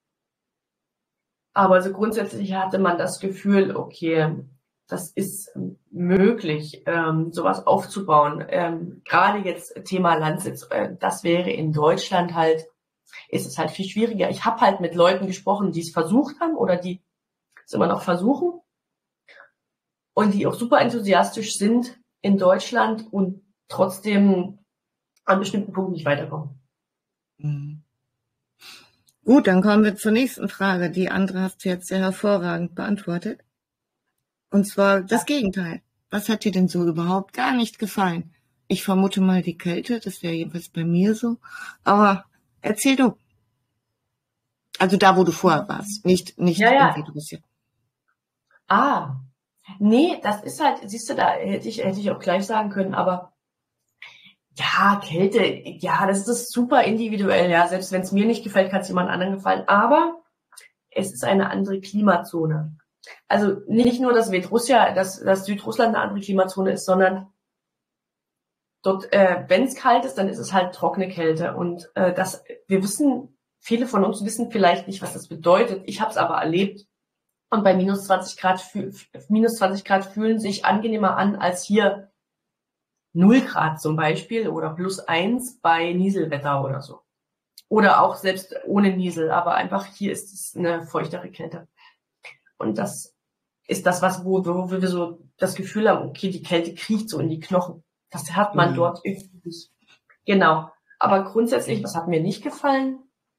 Aber so grundsätzlich hatte man das Gefühl, okay, das ist möglich, ähm, sowas aufzubauen. Ähm, gerade jetzt Thema Landsitz, äh, das wäre in Deutschland halt, ist es halt viel schwieriger. Ich habe halt mit Leuten gesprochen, die es versucht haben oder die es immer noch versuchen und die auch super enthusiastisch sind in Deutschland und trotzdem an bestimmten Punkten nicht weiterkommen.
Mhm. Gut, dann kommen wir zur nächsten Frage. Die andere hast du jetzt sehr hervorragend beantwortet. Und zwar das Gegenteil. Was hat dir denn so überhaupt gar nicht gefallen? Ich vermute mal die Kälte, das wäre jedenfalls bei mir so. Aber erzähl du. Also da, wo du vorher warst, nicht, nicht
Ja, ja.
irgendwie du bist ja.
Ah, nee, das ist halt, siehst du, da hätte ich, hätte ich auch gleich sagen können, aber ja, Kälte, ja, das ist super individuell, ja. Selbst wenn es mir nicht gefällt, kann es jemand anderen gefallen. Aber es ist eine andere Klimazone. Also nicht nur, dass Vetrussia, dass, dass Südrussland eine andere Klimazone ist, sondern dort, äh, wenn es kalt ist, dann ist es halt trockene Kälte. Und äh, das, wir wissen, viele von uns wissen vielleicht nicht, was das bedeutet. Ich habe es aber erlebt. Und bei minus zwanzig Grad, fühl- minus zwanzig Grad fühlen sich angenehmer an als hier null Grad zum Beispiel oder plus eins bei Nieselwetter oder so. Oder auch selbst ohne Niesel, aber einfach hier ist es eine feuchtere Kälte. Und das ist das, was, wo, wo wir so das Gefühl haben, okay, die Kälte kriecht so in die Knochen. Das hat man
Mhm.
dort irgendwie nicht. Genau. Aber grundsätzlich, was hat mir nicht gefallen?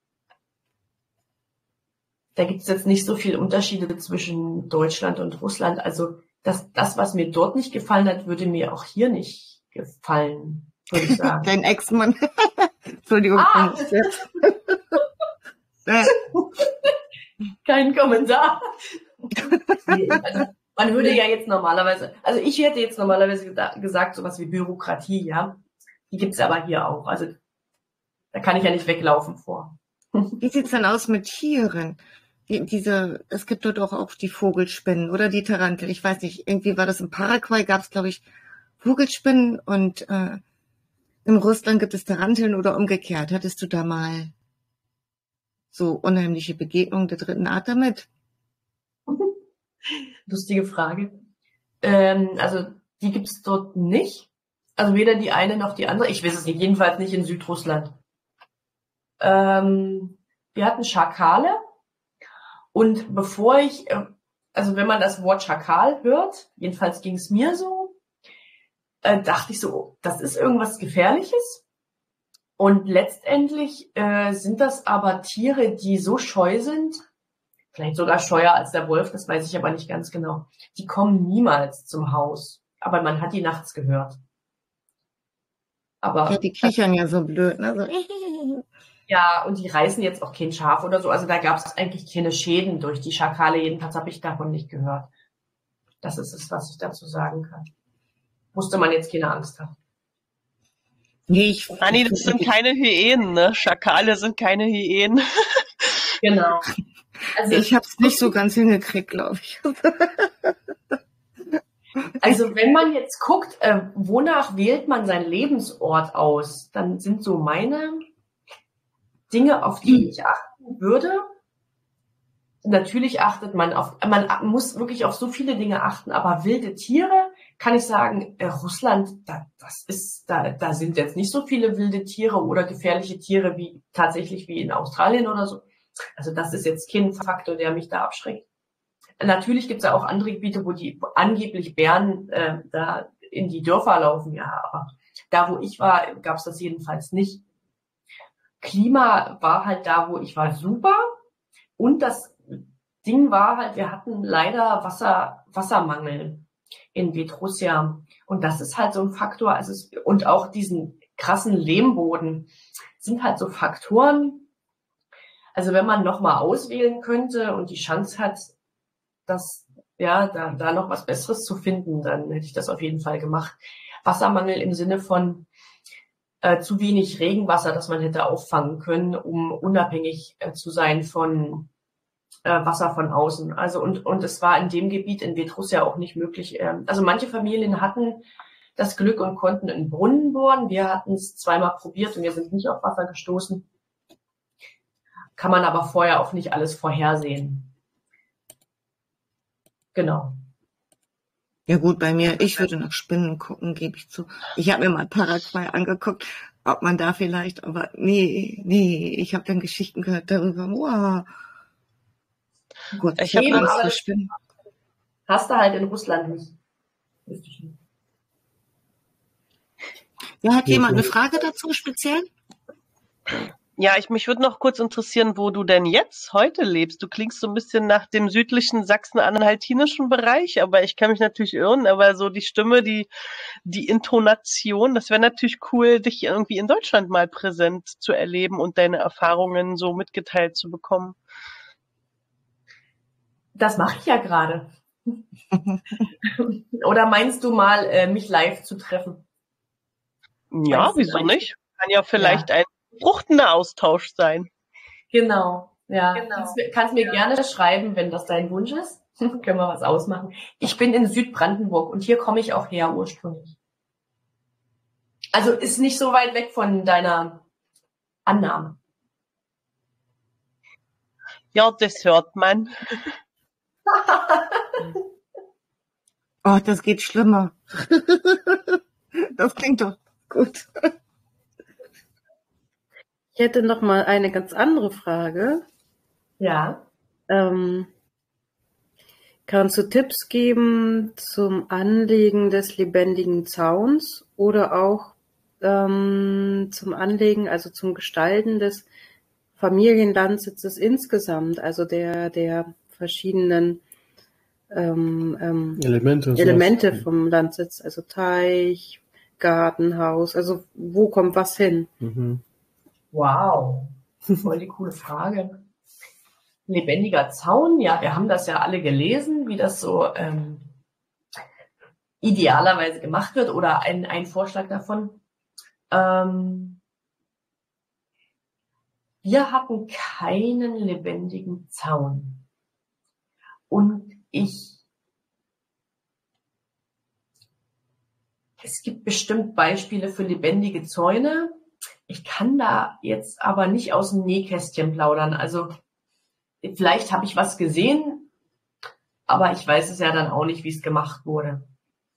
Da gibt es jetzt nicht so viele Unterschiede zwischen Deutschland und Russland. Also das, das, was mir dort nicht gefallen hat, würde mir auch hier nicht gefallen, würde ich sagen.
Dein Ex-Mann. Entschuldigung.
Ah!
ich muss jetzt- Äh,
Kein Kommentar. Nee, also man würde ja jetzt normalerweise, also ich hätte jetzt normalerweise geda- gesagt, sowas wie Bürokratie, ja. Die gibt's aber hier auch. Also da kann ich ja nicht weglaufen vor.
Wie sieht's denn aus mit Tieren? Die, diese, es gibt dort auch, auch die Vogelspinnen oder die Tarantel. Ich weiß nicht, irgendwie war das in Paraguay, gab es, glaube ich, Vogelspinnen und äh, in Russland gibt es Taranteln oder umgekehrt. Hattest du da mal so unheimliche Begegnungen der dritten Art damit?
Lustige Frage. Ähm, also die gibt's dort nicht. Also weder die eine noch die andere. Ich weiß es nicht, jedenfalls nicht in Südrussland. Ähm, wir hatten Schakale. Und bevor ich, äh, also wenn man das Wort Schakal hört, jedenfalls ging es mir so, äh, dachte ich so, oh, das ist irgendwas Gefährliches. Und letztendlich äh, sind das aber Tiere, die so scheu sind, vielleicht sogar scheuer als der Wolf, das weiß ich aber nicht ganz genau. Die kommen niemals zum Haus, aber man hat die nachts gehört. Aber
Ja, die kichern ja so blöd, ne? So.
ja, und die reißen jetzt auch kein Schaf oder so. Also da gab es eigentlich keine Schäden durch die Schakale. Jedenfalls habe ich davon nicht gehört. Das ist es, was ich dazu sagen kann. Musste man jetzt keine Angst haben.
Nee, ich,
Anni, das sind keine Hyänen, ne? Schakale sind keine Hyänen.
Genau. Also,
ich habe es nicht so ganz hingekriegt, glaube ich.
also wenn man jetzt guckt, äh, wonach wählt man seinen Lebensort aus, dann sind so meine Dinge, auf die ich achten würde. Natürlich achtet man auf, man muss wirklich auf so viele Dinge achten, aber wilde Tiere, kann ich sagen, äh, Russland, da, das ist, da, da sind jetzt nicht so viele wilde Tiere oder gefährliche Tiere wie tatsächlich wie in Australien oder so. Also das ist jetzt kein Faktor, der mich da abschreckt. Natürlich gibt es ja auch andere Gebiete, wo die wo angeblich Bären äh, da in die Dörfer laufen, ja, aber da, wo ich war, gab es das jedenfalls nicht. Klima war halt da, wo ich war, super. Und das Ding war halt, wir hatten leider Wasser, Wassermangel in Vetrussia. Und das ist halt so ein Faktor. Also es, und auch diesen krassen Lehmboden sind halt so Faktoren. Also wenn man nochmal auswählen könnte und die Chance hat, das ja, da, da noch was Besseres zu finden, dann hätte ich das auf jeden Fall gemacht. Wassermangel im Sinne von äh, zu wenig Regenwasser, das man hätte auffangen können, um unabhängig äh, zu sein von äh, Wasser von außen. Also und und es war in dem Gebiet in Vetrus ja auch nicht möglich. Ähm, also manche Familien hatten das Glück und konnten einen Brunnen bohren. Wir hatten es zweimal probiert und wir sind nicht auf Wasser gestoßen. Kann man aber vorher auch nicht alles vorhersehen. Genau.
Ja gut, bei mir, ich würde nach Spinnen gucken, gebe ich zu. Ich habe mir mal Paraguay angeguckt, ob man da vielleicht, aber nee, nee, ich habe dann Geschichten gehört darüber. Wow. Gut,
Ich
ich habe
habe
Eben,
Angst
aber
vor
das
Spinnen.
hast du halt in Russland nicht. Wüsste ich nicht.
Ja, hat
Ja,
jemand eine
gut.
Frage dazu speziell?
Ja, ich mich würde noch kurz interessieren, wo du denn jetzt heute lebst. Du klingst so ein bisschen nach dem südlichen sachsen-anhaltinischen Bereich, aber ich kann mich natürlich irren, aber so die Stimme, die, die Intonation, das wäre natürlich cool, dich irgendwie in Deutschland mal präsent zu erleben und deine Erfahrungen so mitgeteilt zu bekommen.
Das mache ich ja gerade. Oder meinst du mal, äh, mich live zu treffen?
Ja,
Meinst du,
wieso
meinst du?
nicht? Kann ja vielleicht
Ja,
ein fruchtender Austausch sein.
genau. Ja,
Genau.
kannst, mir- kannst mir gerne schreiben, wenn das dein Wunsch ist. Können wir was ausmachen. Ich bin in Südbrandenburg und hier komme ich auch her ursprünglich. Also ist nicht so weit weg von deiner Annahme.
Ja, das hört man.
Oh, das geht schlimmer. Das klingt doch gut.
Ich hätte noch mal eine ganz andere Frage.
Ja.
Ähm, kannst du Tipps geben zum Anlegen des lebendigen Zauns oder auch ähm, zum Anlegen, also zum Gestalten des Familienlandsitzes insgesamt, also der, der verschiedenen ähm, ähm,
Elemente und sowas.
Elemente vom Landsitz, also Teich, Gartenhaus, also wo kommt was hin?
Mhm.
Wow. Voll die coole Frage. Lebendiger Zaun, ja, wir haben das ja alle gelesen, wie das so ähm, idealerweise gemacht wird oder ein, ein Vorschlag davon. Ähm, wir hatten keinen lebendigen Zaun. Und ich, es gibt bestimmt Beispiele für lebendige Zäune. Ich kann da jetzt aber nicht aus dem Nähkästchen plaudern. Also vielleicht habe ich was gesehen, aber ich weiß es ja dann auch nicht, wie es gemacht wurde.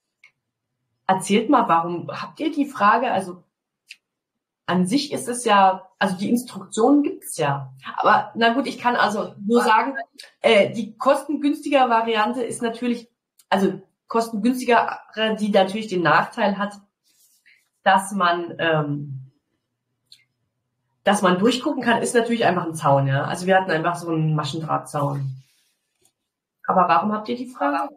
Erzählt mal, warum habt ihr die Frage? Also an sich ist es ja, also die Instruktionen gibt es ja. Aber na gut, ich kann also nur sagen, äh, die kostengünstigere Variante ist natürlich, also kostengünstigere, die natürlich den Nachteil hat, dass man ähm, dass man durchgucken kann, ist natürlich einfach ein Zaun, ja. Also wir hatten einfach so einen Maschendrahtzaun. Aber warum habt ihr die Frage?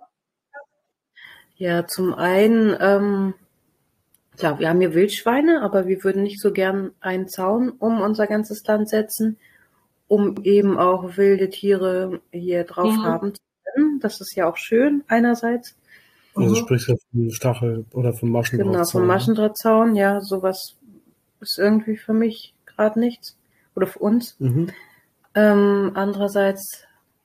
Ja, zum einen, ähm, klar, wir haben hier Wildschweine, aber wir würden nicht so gern einen Zaun um unser ganzes Land setzen, um eben auch wilde Tiere hier drauf
Mhm.
haben zu können. Das ist ja auch schön einerseits.
Also
Mhm.
sprichst du vom Stachel oder vom
Genau,
Maschendrahtzaun.
vom
ne?
Maschendrahtzaun, ja, sowas ist irgendwie für mich gerade nichts. Oder für uns.
Mhm.
Ähm, andererseits,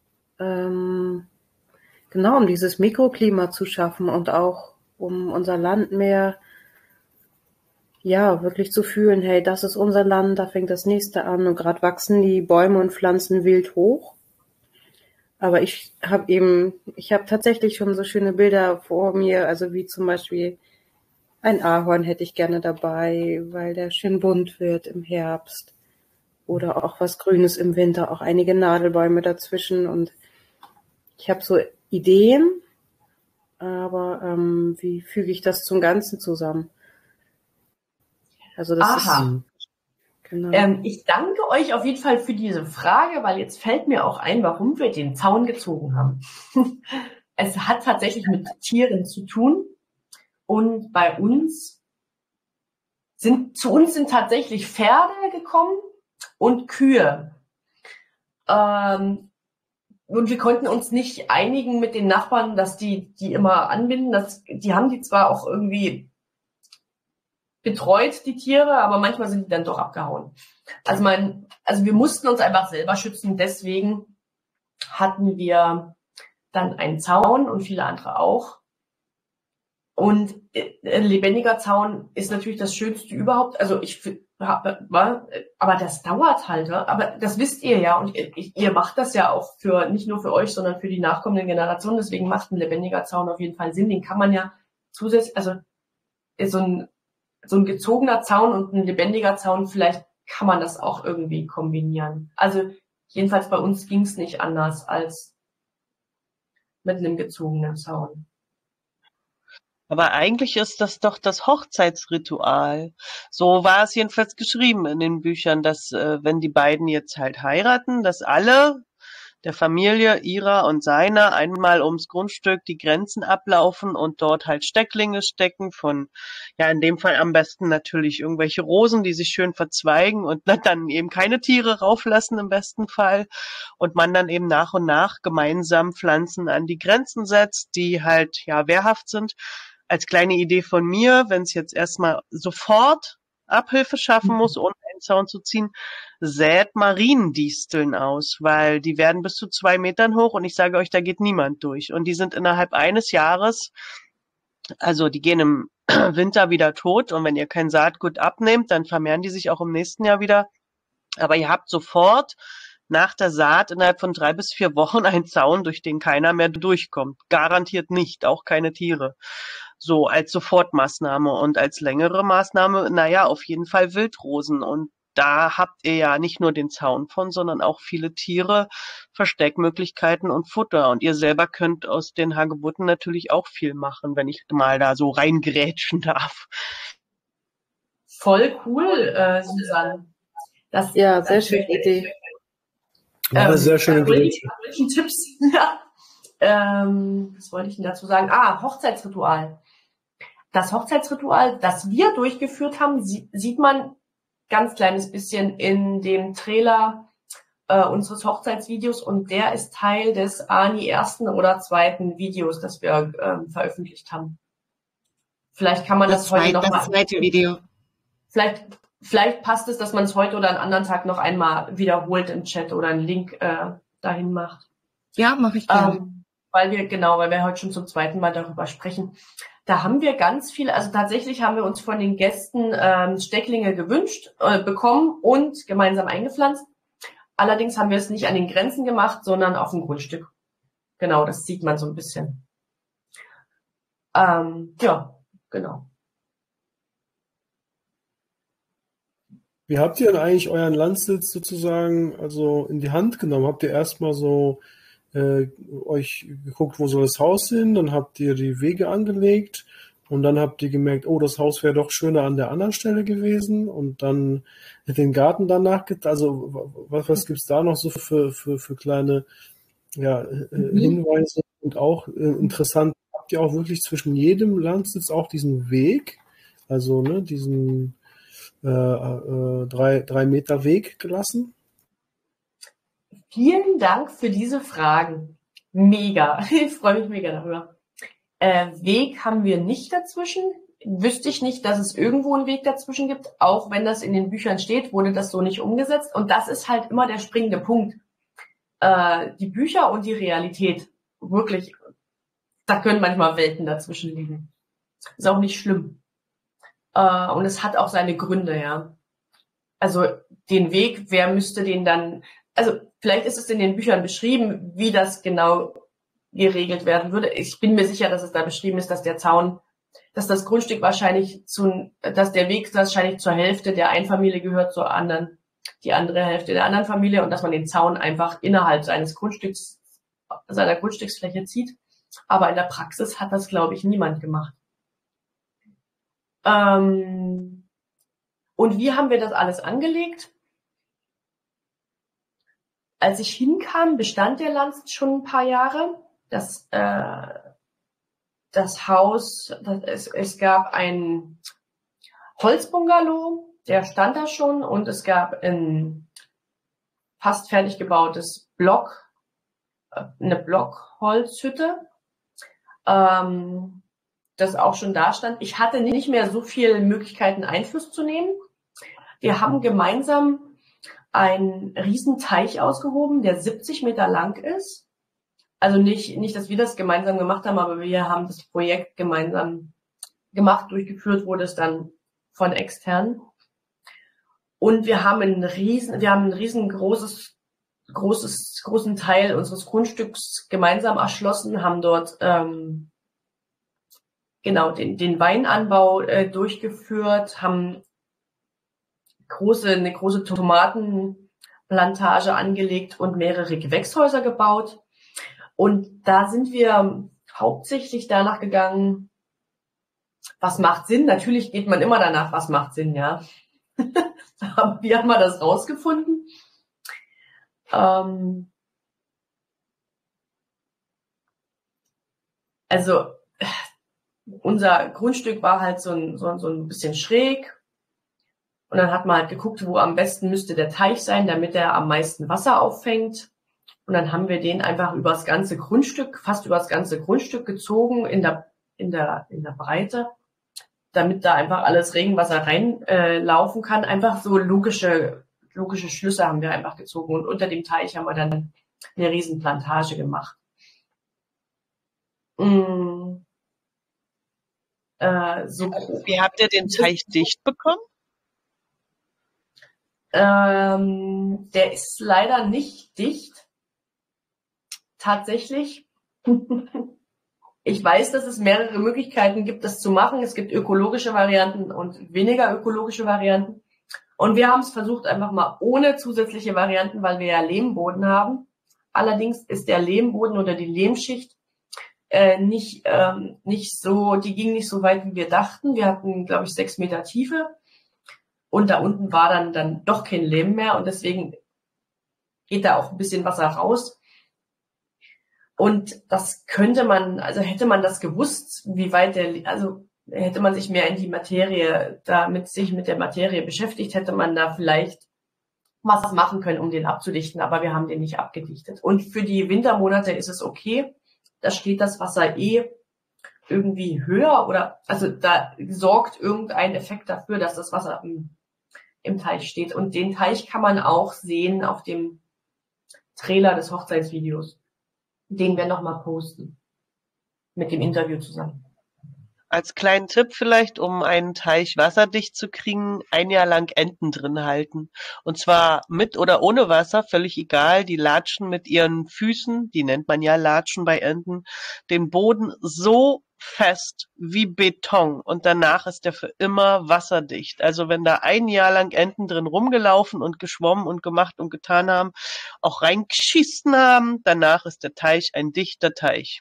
ähm, genau, um dieses Mikroklima zu schaffen und auch um unser Land mehr, ja, wirklich zu fühlen, hey, das ist unser Land, da fängt das nächste an und gerade wachsen die Bäume und Pflanzen wild hoch. Aber ich habe eben, ich habe tatsächlich schon so schöne Bilder vor mir, also wie zum Beispiel ein Ahorn hätte ich gerne dabei, weil der schön bunt wird im Herbst. Oder auch was Grünes im Winter, auch einige Nadelbäume dazwischen. Und ich habe so Ideen, aber ähm, wie füge ich das zum Ganzen zusammen? Also das
Aha.
ist, genau.
Ähm, ich danke euch auf jeden Fall für diese Frage, weil jetzt fällt mir auch ein, warum wir den Zaun gezogen haben. Es hat tatsächlich mit Tieren zu tun. Und bei uns sind, zu uns sind tatsächlich Pferde gekommen und Kühe. Ähm, und wir konnten uns nicht einigen mit den Nachbarn, dass die die immer anbinden. Das, die haben die zwar auch irgendwie betreut, die Tiere, aber manchmal sind die dann doch abgehauen. Also mein, also wir mussten uns einfach selber schützen. Deswegen hatten wir dann einen Zaun und viele andere auch. Und ein lebendiger Zaun ist natürlich das Schönste überhaupt. Also ich, aber das dauert halt. Aber das wisst ihr ja und ihr macht das ja auch für nicht nur für euch, sondern für die nachkommenden Generationen. Deswegen macht ein lebendiger Zaun auf jeden Fall Sinn. Den kann man ja zusätzlich, also so ein so ein gezogener Zaun und ein lebendiger Zaun, vielleicht kann man das auch irgendwie kombinieren. Also jedenfalls bei uns ging es nicht anders als mit einem gezogenen Zaun.
Aber eigentlich ist das doch das Hochzeitsritual. So war es jedenfalls geschrieben in den Büchern, dass äh, wenn die beiden jetzt halt heiraten, dass alle der Familie ihrer und seiner einmal ums Grundstück die Grenzen ablaufen und dort halt Stecklinge stecken von, ja in dem Fall am besten natürlich irgendwelche Rosen, die sich schön verzweigen und dann eben keine Tiere rauflassen im besten Fall und man dann eben nach und nach gemeinsam Pflanzen an die Grenzen setzt, die halt ja wehrhaft sind. Als kleine Idee von mir, wenn es jetzt erstmal sofort Abhilfe schaffen muss, ohne einen Zaun zu ziehen, sät Mariendisteln aus, weil die werden bis zu zwei Metern hoch und ich sage euch, da geht niemand durch. Und die sind innerhalb eines Jahres, also die gehen im Winter wieder tot und wenn ihr kein Saatgut abnehmt, dann vermehren die sich auch im nächsten Jahr wieder. Aber ihr habt sofort nach der Saat innerhalb von drei bis vier Wochen einen Zaun, durch den keiner mehr durchkommt. Garantiert nicht, auch keine Tiere. So als Sofortmaßnahme und als längere Maßnahme, naja, auf jeden Fall Wildrosen. Und da habt ihr ja nicht nur den Zaun von, sondern auch viele Tiere, Versteckmöglichkeiten und Futter. Und ihr selber könnt aus den Hagebutten natürlich auch viel machen, wenn ich mal da so reingrätschen darf.
Voll cool, äh, Susanne. Das,
ja, sehr schöne Idee.
Ja,
ähm,
sehr schöne Idee.
Tipps. Ja. Ähm, was wollte ich denn dazu sagen? Ah, Hochzeitsritual. Das Hochzeitsritual, das wir durchgeführt haben, sie, sieht man ganz kleines bisschen in dem Trailer äh, unseres Hochzeitsvideos und der ist Teil des Ani ersten oder zweiten Videos, das wir ähm, veröffentlicht haben. Vielleicht kann man das,
Das,
heute
zweit,
noch
das
mal.
zweite Video.
Vielleicht, vielleicht passt es, dass man es heute oder einen anderen Tag noch einmal wiederholt im Chat oder einen Link äh, dahin macht.
Ja, mache ich gerne.
Ähm, weil wir, genau, weil wir heute schon zum zweiten Mal darüber sprechen. Da haben wir ganz viele, also tatsächlich haben wir uns von den Gästen ähm, Stecklinge gewünscht, äh, bekommen und gemeinsam eingepflanzt. Allerdings haben wir es nicht an den Grenzen gemacht, sondern auf dem Grundstück. Genau, das sieht man so ein bisschen. Ähm, ja, genau.
Wie habt ihr denn eigentlich euren Landsitz sozusagen also in die Hand genommen? Habt ihr erstmal so äh, euch geguckt, wo soll das Haus hin? Dann habt ihr die Wege angelegt und dann habt ihr gemerkt, oh, das Haus wäre doch schöner an der anderen Stelle gewesen und dann den Garten danach, also was, was gibt's da noch so für, für, für kleine ja, äh,
Mhm.
Hinweise und auch äh, interessant, habt ihr auch wirklich zwischen jedem Landsitz auch diesen Weg, also ne, diesen äh, äh, drei, drei Meter Weg gelassen?
Vielen Dank für diese Fragen. Mega. Ich freue mich mega darüber. Äh, Weg haben wir nicht dazwischen. Wüsste ich nicht, dass es irgendwo einen Weg dazwischen gibt. Auch wenn das in den Büchern steht, wurde das so nicht umgesetzt. Und das ist halt immer der springende Punkt. Äh, die Bücher und die Realität. Wirklich, da können manchmal Welten dazwischen liegen. Ist auch nicht schlimm. Äh, und es hat auch seine Gründe, ja. Also den Weg, wer müsste den dann, also vielleicht ist es in den Büchern beschrieben, wie das genau geregelt werden würde. Ich bin mir sicher, dass es da beschrieben ist, dass der Zaun, dass das Grundstück wahrscheinlich zu, dass der Weg wahrscheinlich zur Hälfte der einen Familie gehört, zur anderen, die andere Hälfte der anderen Familie und dass man den Zaun einfach innerhalb seines Grundstücks, seiner Grundstücksfläche zieht. Aber in der Praxis hat das, glaube ich, niemand gemacht. Ähm, und wie haben wir das alles angelegt? Als ich hinkam, bestand der Landsitz schon ein paar Jahre. Das, äh, das Haus, das, es, es gab ein Holzbungalow, der stand da schon, und es gab ein fast fertig gebautes Block, eine Blockholzhütte, ähm, das auch schon da stand. Ich hatte nicht mehr so viele Möglichkeiten, Einfluss zu nehmen. Wir haben gemeinsam einen riesen Teich ausgehoben, der siebzig Meter lang ist. Also nicht, nicht, dass wir das gemeinsam gemacht haben, aber wir haben das Projekt gemeinsam gemacht, durchgeführt wurde es dann von externen. Und wir haben einen riesen, wir haben ein riesengroßes, großes, großen Teil unseres Grundstücks gemeinsam erschlossen, haben dort ähm, genau den, den Weinanbau äh, durchgeführt, haben große, eine große Tomatenplantage angelegt und mehrere Gewächshäuser gebaut. Und da sind wir hauptsächlich danach gegangen, was macht Sinn? Natürlich geht man immer danach, was macht Sinn, ja. Wie haben wir das rausgefunden? Ähm also unser Grundstück war halt so ein, so, so ein bisschen schräg. Und dann hat man halt geguckt, wo am besten müsste der Teich sein, damit er am meisten Wasser auffängt. Und dann haben wir den einfach über das ganze Grundstück, fast über das ganze Grundstück gezogen in der, in der, in der Breite, damit da einfach alles Regenwasser reinlaufen äh, kann. Einfach so logische, logische Schlüsse haben wir einfach gezogen. Und unter dem Teich haben wir dann eine riesen Plantage gemacht. Mm. Äh, so
Wie habt ihr den Teich dicht bekommen?
Ähm, der ist leider nicht dicht. Tatsächlich. Ich weiß, dass es mehrere Möglichkeiten gibt, das zu machen. Es gibt ökologische Varianten und weniger ökologische Varianten. Und wir haben es versucht einfach mal ohne zusätzliche Varianten, weil wir ja Lehmboden haben. Allerdings ist der Lehmboden oder die Lehmschicht äh, nicht, ähm, nicht so, die ging nicht so weit, wie wir dachten. Wir hatten, glaube ich, sechs Meter Tiefe. Und da unten war dann, dann doch kein Lehm mehr. Und deswegen geht da auch ein bisschen Wasser raus. Und das könnte man, also hätte man das gewusst, wie weit der, also hätte man sich mehr in die Materie, damit sich mit der Materie beschäftigt, hätte man da vielleicht was machen können, um den abzudichten. Aber wir haben den nicht abgedichtet. Und für die Wintermonate ist es okay. Da steht das Wasser eh irgendwie höher oder, also da sorgt irgendein Effekt dafür, dass das Wasser im, im Teich steht. Und den Teich kann man auch sehen auf dem Trailer des Hochzeitsvideos. Den wir nochmal posten. Mit dem Interview zusammen.
Als kleinen Tipp vielleicht, um einen Teich wasserdicht zu kriegen, ein Jahr lang Enten drin halten. Und zwar mit oder ohne Wasser, völlig egal. Die latschen mit ihren Füßen, die nennt man ja Latschen bei Enten, den Boden so fest wie Beton und danach ist der für immer wasserdicht. Also wenn da ein Jahr lang Enten drin rumgelaufen und geschwommen und gemacht und getan haben, auch reingeschissen haben, danach ist der Teich ein dichter Teich.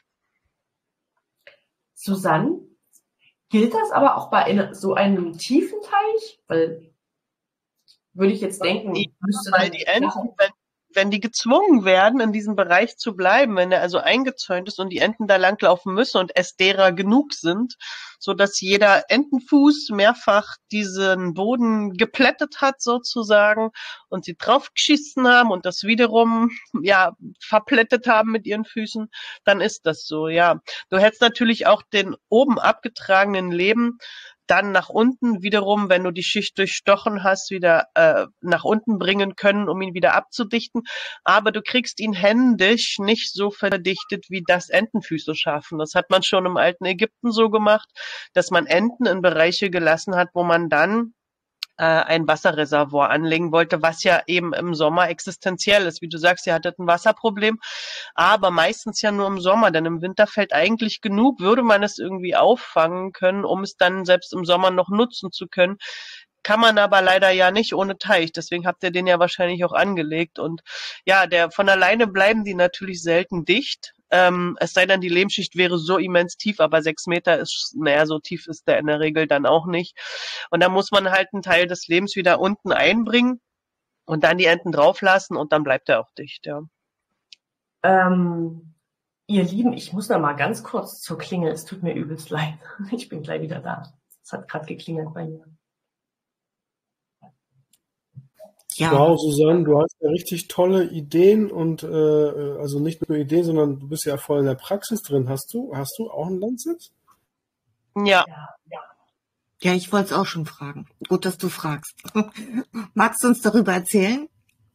Susanne, gilt das aber auch bei einer, so einem tiefen Teich? Weil, würde ich jetzt denken,
Ja,
müsste
weil
dann
die Enten, wenn, wenn die gezwungen werden, in diesem Bereich zu bleiben, wenn er also eingezäunt ist und die Enten da langlaufen müssen und es derer genug sind, so dass jeder Entenfuß mehrfach diesen Boden geplättet hat sozusagen und sie draufgeschissen haben und das wiederum ja verplättet haben mit ihren Füßen, dann ist das so, ja. Du hättest natürlich auch den oben abgetragenen Lehm dann nach unten wiederum, wenn du die Schicht durchstochen hast, wieder äh, nach unten bringen können, um ihn wieder abzudichten. Aber du kriegst ihn händisch nicht so verdichtet, wie das Entenfüße schaffen. Das hat man schon im alten Ägypten so gemacht, dass man Enten in Bereiche gelassen hat, wo man dann ein Wasserreservoir anlegen wollte, was ja eben im Sommer existenziell ist. Wie du sagst, ihr hattet ein Wasserproblem, aber meistens ja nur im Sommer, denn im Winter fällt eigentlich genug, würde man es irgendwie auffangen können, um es dann selbst im Sommer noch nutzen zu können. Kann man aber leider ja nicht ohne Teich, deswegen habt ihr den ja wahrscheinlich auch angelegt und ja, der von alleine bleiben die natürlich selten dicht. Ähm, es sei denn, die Lehmschicht wäre so immens tief, aber sechs Meter ist, naja, so tief ist der in der Regel dann auch nicht. Und da muss man halt einen Teil des Lehms wieder unten einbringen und dann die Enten drauflassen und dann bleibt er auch dicht, ja.
Ähm, ihr Lieben, ich muss noch mal ganz kurz zur Klingel. Es tut mir übelst leid. Ich bin gleich wieder da. Es hat gerade geklingelt bei mir.
Ja.
Wow, Susanne, du hast ja richtig tolle Ideen und äh, also nicht nur Ideen, sondern du bist ja voll in der Praxis drin. Hast du, hast du auch einen Landsitz?
Ja.
Ja, ich wollte es auch schon fragen. Gut, dass du fragst. Magst du uns darüber erzählen?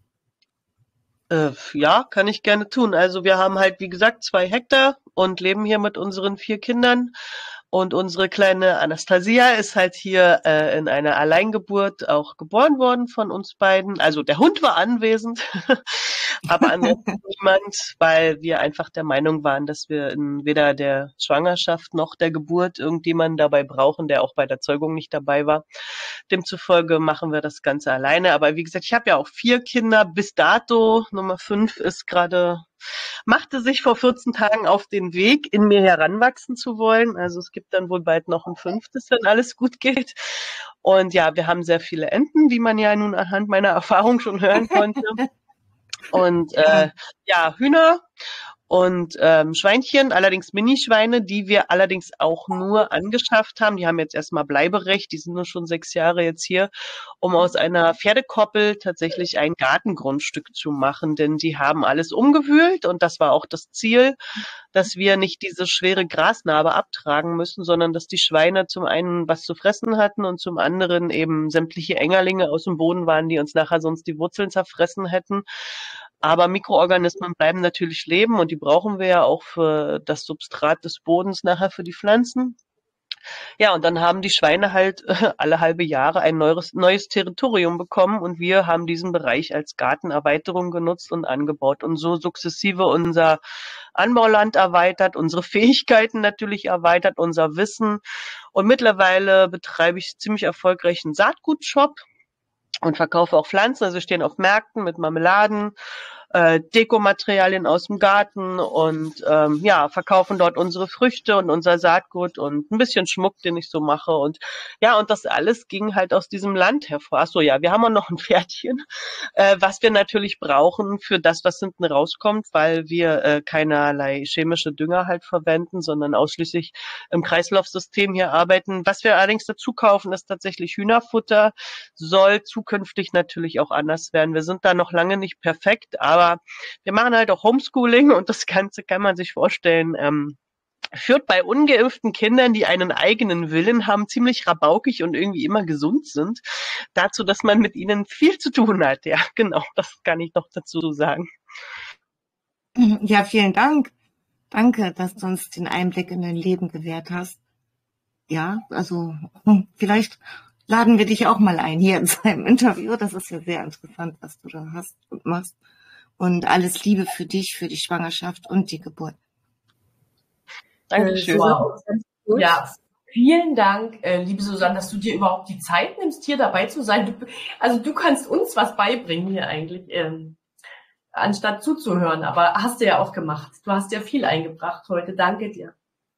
Äh, ja, kann ich gerne tun. Also wir haben halt, wie gesagt, zwei Hektar und leben hier mit unseren vier Kindern. Und unsere kleine Anastasia ist halt hier äh, in einer Alleingeburt auch geboren worden von uns beiden. Also der Hund war anwesend, aber ansonsten niemand, weil wir einfach der Meinung waren, dass wir in weder der Schwangerschaft noch der Geburt irgendjemanden dabei brauchen, der auch bei der Zeugung nicht dabei war. Demzufolge machen wir das Ganze alleine. Aber wie gesagt, ich habe ja auch vier Kinder bis dato. Nummer fünf ist gerade, machte sich vor vierzehn Tagen auf den Weg, in mir heranwachsen zu wollen. Also es gibt dann wohl bald noch ein fünftes, wenn alles gut geht. Und ja, wir haben sehr viele Enten, wie man ja nun anhand meiner Erfahrung schon hören konnte. Und äh, ja, Hühner und ähm, Schweinchen, allerdings Minischweine, die wir allerdings auch nur angeschafft haben. Die haben jetzt erstmal Bleiberecht, die sind nur schon sechs Jahre jetzt hier, um aus einer Pferdekoppel tatsächlich ein Gartengrundstück zu machen, denn die haben alles umgewühlt und das war auch das Ziel, dass wir nicht diese schwere Grasnarbe abtragen müssen, sondern dass die Schweine zum einen was zu fressen hatten und zum anderen eben sämtliche Engerlinge aus dem Boden waren, die uns nachher sonst die Wurzeln zerfressen hätten. Aber Mikroorganismen bleiben natürlich leben und die brauchen wir ja auch für das Substrat des Bodens nachher für die Pflanzen. Ja, und dann haben die Schweine halt äh, alle halbe Jahre ein neues, neues Territorium bekommen und wir haben diesen Bereich als Gartenerweiterung genutzt und angebaut und so sukzessive unser Anbauland erweitert, unsere Fähigkeiten natürlich erweitert, unser Wissen. Und mittlerweile betreibe ich ziemlich erfolgreich einen Saatgutshop und verkaufe auch Pflanzen. Also wir stehen auf Märkten mit Marmeladen, äh, Dekomaterialien aus dem Garten und ähm, ja, verkaufen dort unsere Früchte und unser Saatgut und ein bisschen Schmuck, den ich so mache. Und ja, und das alles ging halt aus diesem Land hervor. Ach so, ja, wir haben auch noch ein Pferdchen, äh, was wir natürlich brauchen für das, was hinten rauskommt, weil wir äh, keinerlei chemische Dünger halt verwenden, sondern ausschließlich im Kreislaufsystem hier arbeiten. Was wir allerdings dazu kaufen, ist tatsächlich Hühnerfutter, soll zukünftig natürlich auch anders werden. Wir sind da noch lange nicht perfekt, aber wir machen halt auch Homeschooling und das Ganze kann man sich vorstellen, ähm, führt bei ungeimpften Kindern, die einen eigenen Willen haben, ziemlich rabaukig und irgendwie immer gesund sind, dazu, dass man mit ihnen viel zu tun hat. Ja, genau, das kann ich noch dazu sagen.
Ja, vielen Dank. Danke, dass du uns den Einblick in dein Leben gewährt hast. Ja, also hm, vielleicht laden wir dich auch mal ein hier in seinem Interview. Das ist ja sehr interessant, was du da hast und machst. Und alles Liebe für dich, für die Schwangerschaft und die Geburt.
Dankeschön.
Wow. Ja, vielen Dank, äh, liebe Susanne, dass du dir überhaupt die Zeit nimmst, hier dabei zu sein. Du, also du kannst uns was beibringen hier eigentlich, ähm, anstatt zuzuhören. Aber hast du ja auch gemacht. Du hast ja viel eingebracht heute. Danke dir.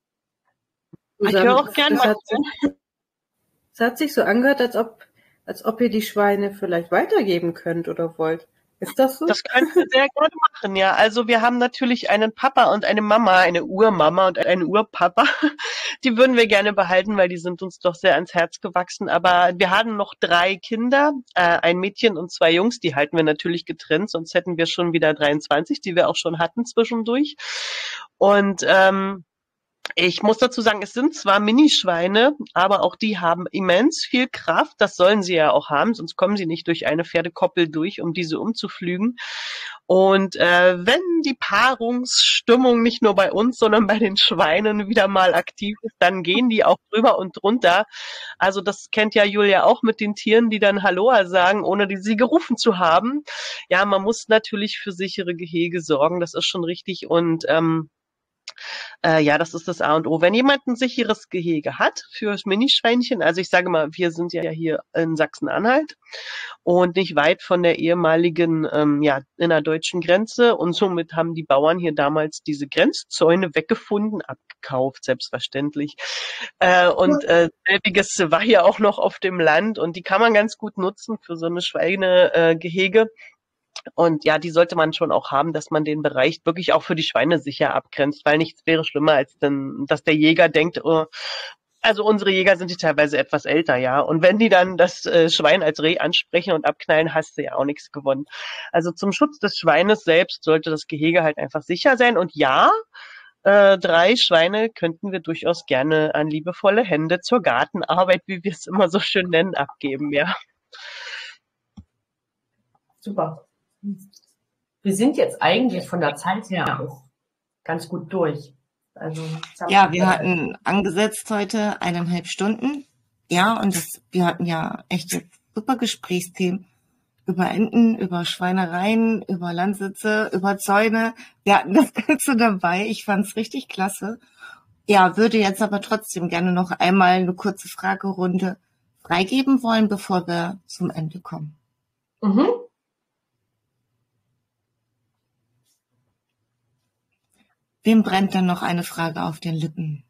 Ich höre auch gerne
das,
mal
hat sich, das hat sich so angehört, als ob, als ob ihr die Schweine vielleicht weitergeben könnt oder wollt. Ist das so?
Das könnt ihr sehr gerne machen, ja. Also wir haben natürlich einen Papa und eine Mama, eine Urmama und einen Urpapa. Die würden wir gerne behalten, weil die sind uns doch sehr ans Herz gewachsen. Aber wir haben noch drei Kinder, äh, ein Mädchen und zwei Jungs. Die halten wir natürlich getrennt, sonst hätten wir schon wieder dreiundzwanzig, die wir auch schon hatten zwischendurch. Und ähm, ich muss dazu sagen, es sind zwar Minischweine, aber auch die haben immens viel Kraft. Das sollen sie ja auch haben, sonst kommen sie nicht durch eine Pferdekoppel durch, um diese umzuflügen. Und äh, wenn die Paarungsstimmung nicht nur bei uns, sondern bei den Schweinen wieder mal aktiv ist, dann gehen die auch drüber und drunter. Also das kennt ja Julia auch mit den Tieren, die dann Halloa sagen, ohne die sie gerufen zu haben. Ja, man muss natürlich für sichere Gehege sorgen, das ist schon richtig. Und ähm, Äh, ja, das ist das A und O. Wenn jemand ein sicheres Gehege hat fürs Minischweinchen, also ich sage mal, wir sind ja hier in Sachsen-Anhalt und nicht weit von der ehemaligen, ähm, ja, innerdeutschen Grenze und somit haben die Bauern hier damals diese Grenzzäune weggefunden, abgekauft, selbstverständlich. Äh, und äh, selbiges war hier auch noch auf dem Land und die kann man ganz gut nutzen für so eine Schweinegehege. Äh, Und ja, die sollte man schon auch haben, dass man den Bereich wirklich auch für die Schweine sicher abgrenzt, weil nichts wäre schlimmer, als denn, dass der Jäger denkt, oh, Also unsere Jäger sind die teilweise etwas älter, ja. Und wenn die dann das äh, Schwein als Reh ansprechen und abknallen, hast du ja auch nichts gewonnen. Also zum Schutz des Schweines selbst sollte das Gehege halt einfach sicher sein. Und ja, äh, drei Schweine könnten wir durchaus gerne an liebevolle Hände zur Gartenarbeit, wie wir es immer so schön nennen, abgeben, ja.
Super. Wir sind jetzt eigentlich von der Zeit her auch ganz gut durch. Also,
Ja, wir hatten angesetzt heute eineinhalb Stunden. Ja, und das, wir hatten ja echt jetzt super Gesprächsthemen über Enten, über Schweinereien, über Landsitze, über Zäune. Wir hatten das Ganze dabei. Ich fand's richtig klasse. Ja, würde jetzt aber trotzdem gerne noch einmal eine kurze Fragerunde freigeben wollen, bevor wir zum Ende kommen.
Mhm.
Wem brennt denn noch eine Frage auf den Lippen?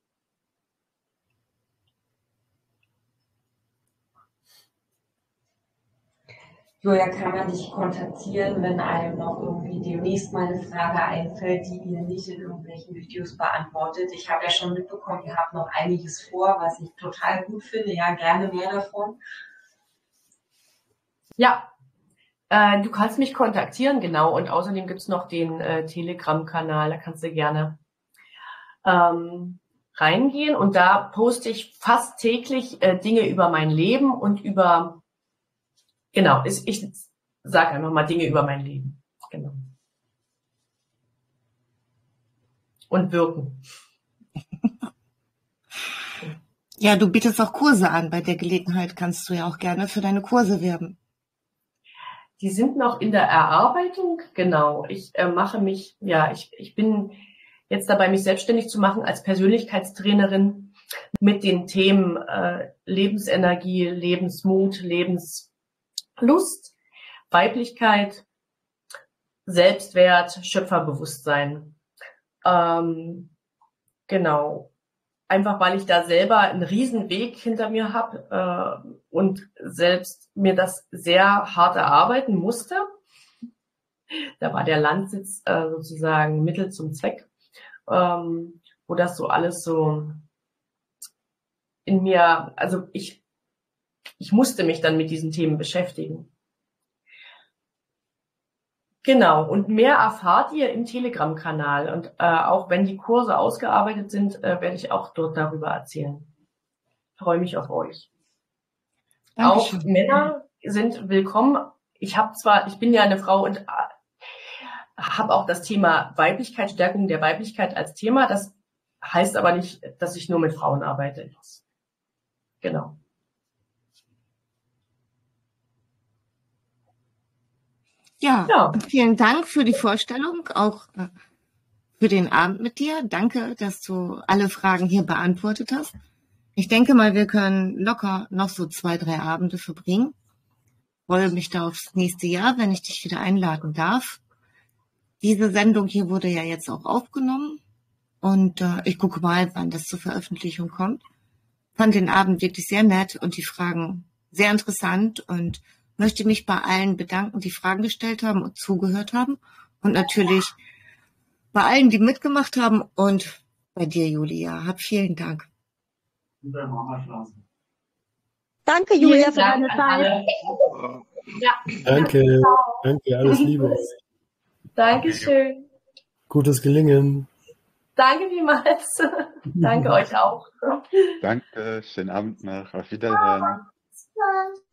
Julia, kann man dich kontaktieren, wenn einem noch irgendwie demnächst mal eine Frage einfällt, die ihr nicht in irgendwelchen Videos beantwortet? Ich habe ja schon mitbekommen, ihr habt noch einiges vor, was ich total gut finde. Ja, gerne mehr davon.
Ja, äh, du kannst mich kontaktieren, genau. Und außerdem gibt's noch den äh, Telegram-Kanal, da kannst du gerne ähm, reingehen. Und da poste ich fast täglich äh, Dinge über mein Leben und über, genau, ich, ich sage einfach mal Dinge über mein Leben. Genau. Und wirken.
Ja, du bietest auch Kurse an. Bei der Gelegenheit kannst du ja auch gerne für deine Kurse werben.
Die sind noch in der Erarbeitung, genau. Ich äh, mache mich, ja, ich, ich bin jetzt dabei, mich selbstständig zu machen als Persönlichkeitstrainerin mit den Themen äh, Lebensenergie, Lebensmut, Lebenslust, Weiblichkeit, Selbstwert, Schöpferbewusstsein. Ähm, genau. Einfach weil ich da selber einen riesen Weg hinter mir habe äh, und selbst mir das sehr hart erarbeiten musste. Da war der Landsitz äh, sozusagen Mittel zum Zweck, ähm, wo das so alles so in mir, also ich, ich musste mich dann mit diesen Themen beschäftigen. Genau, und mehr erfahrt ihr im Telegram-Kanal. Und äh, auch wenn die Kurse ausgearbeitet sind, äh, werde ich auch dort darüber erzählen. Ich freue mich auf euch.
Dankeschön.
Auch Männer sind willkommen. Ich habe zwar, ich bin ja eine Frau und äh, habe auch das Thema Weiblichkeit, Stärkung der Weiblichkeit als Thema. Das heißt aber nicht, dass ich nur mit Frauen arbeite. Genau.
Ja,
Ja.
vielen Dank für die Vorstellung, auch äh, für den Abend mit dir. Danke, dass du alle Fragen hier beantwortet hast. Ich denke mal, wir können locker noch so zwei, drei Abende verbringen. Freue mich da aufs nächste Jahr, wenn ich dich wieder einladen darf. Diese Sendung hier wurde ja jetzt auch aufgenommen und äh, ich gucke mal, wann das zur Veröffentlichung kommt. Fand den Abend wirklich sehr nett und die Fragen sehr interessant und möchte mich bei allen bedanken, die Fragen gestellt haben und zugehört haben. Und natürlich bei allen, die mitgemacht haben und bei dir, Julia. Hab vielen Dank.
Danke, Julia,
Vielen
für
Dank
deine
an
Zeit.
alle. Ja.
Danke, danke, alles Liebe.
Dankeschön.
Gutes Gelingen.
Danke vielmals. Danke euch auch.
Danke, schönen Abend noch. Auf Wiedersehen.
Ciao.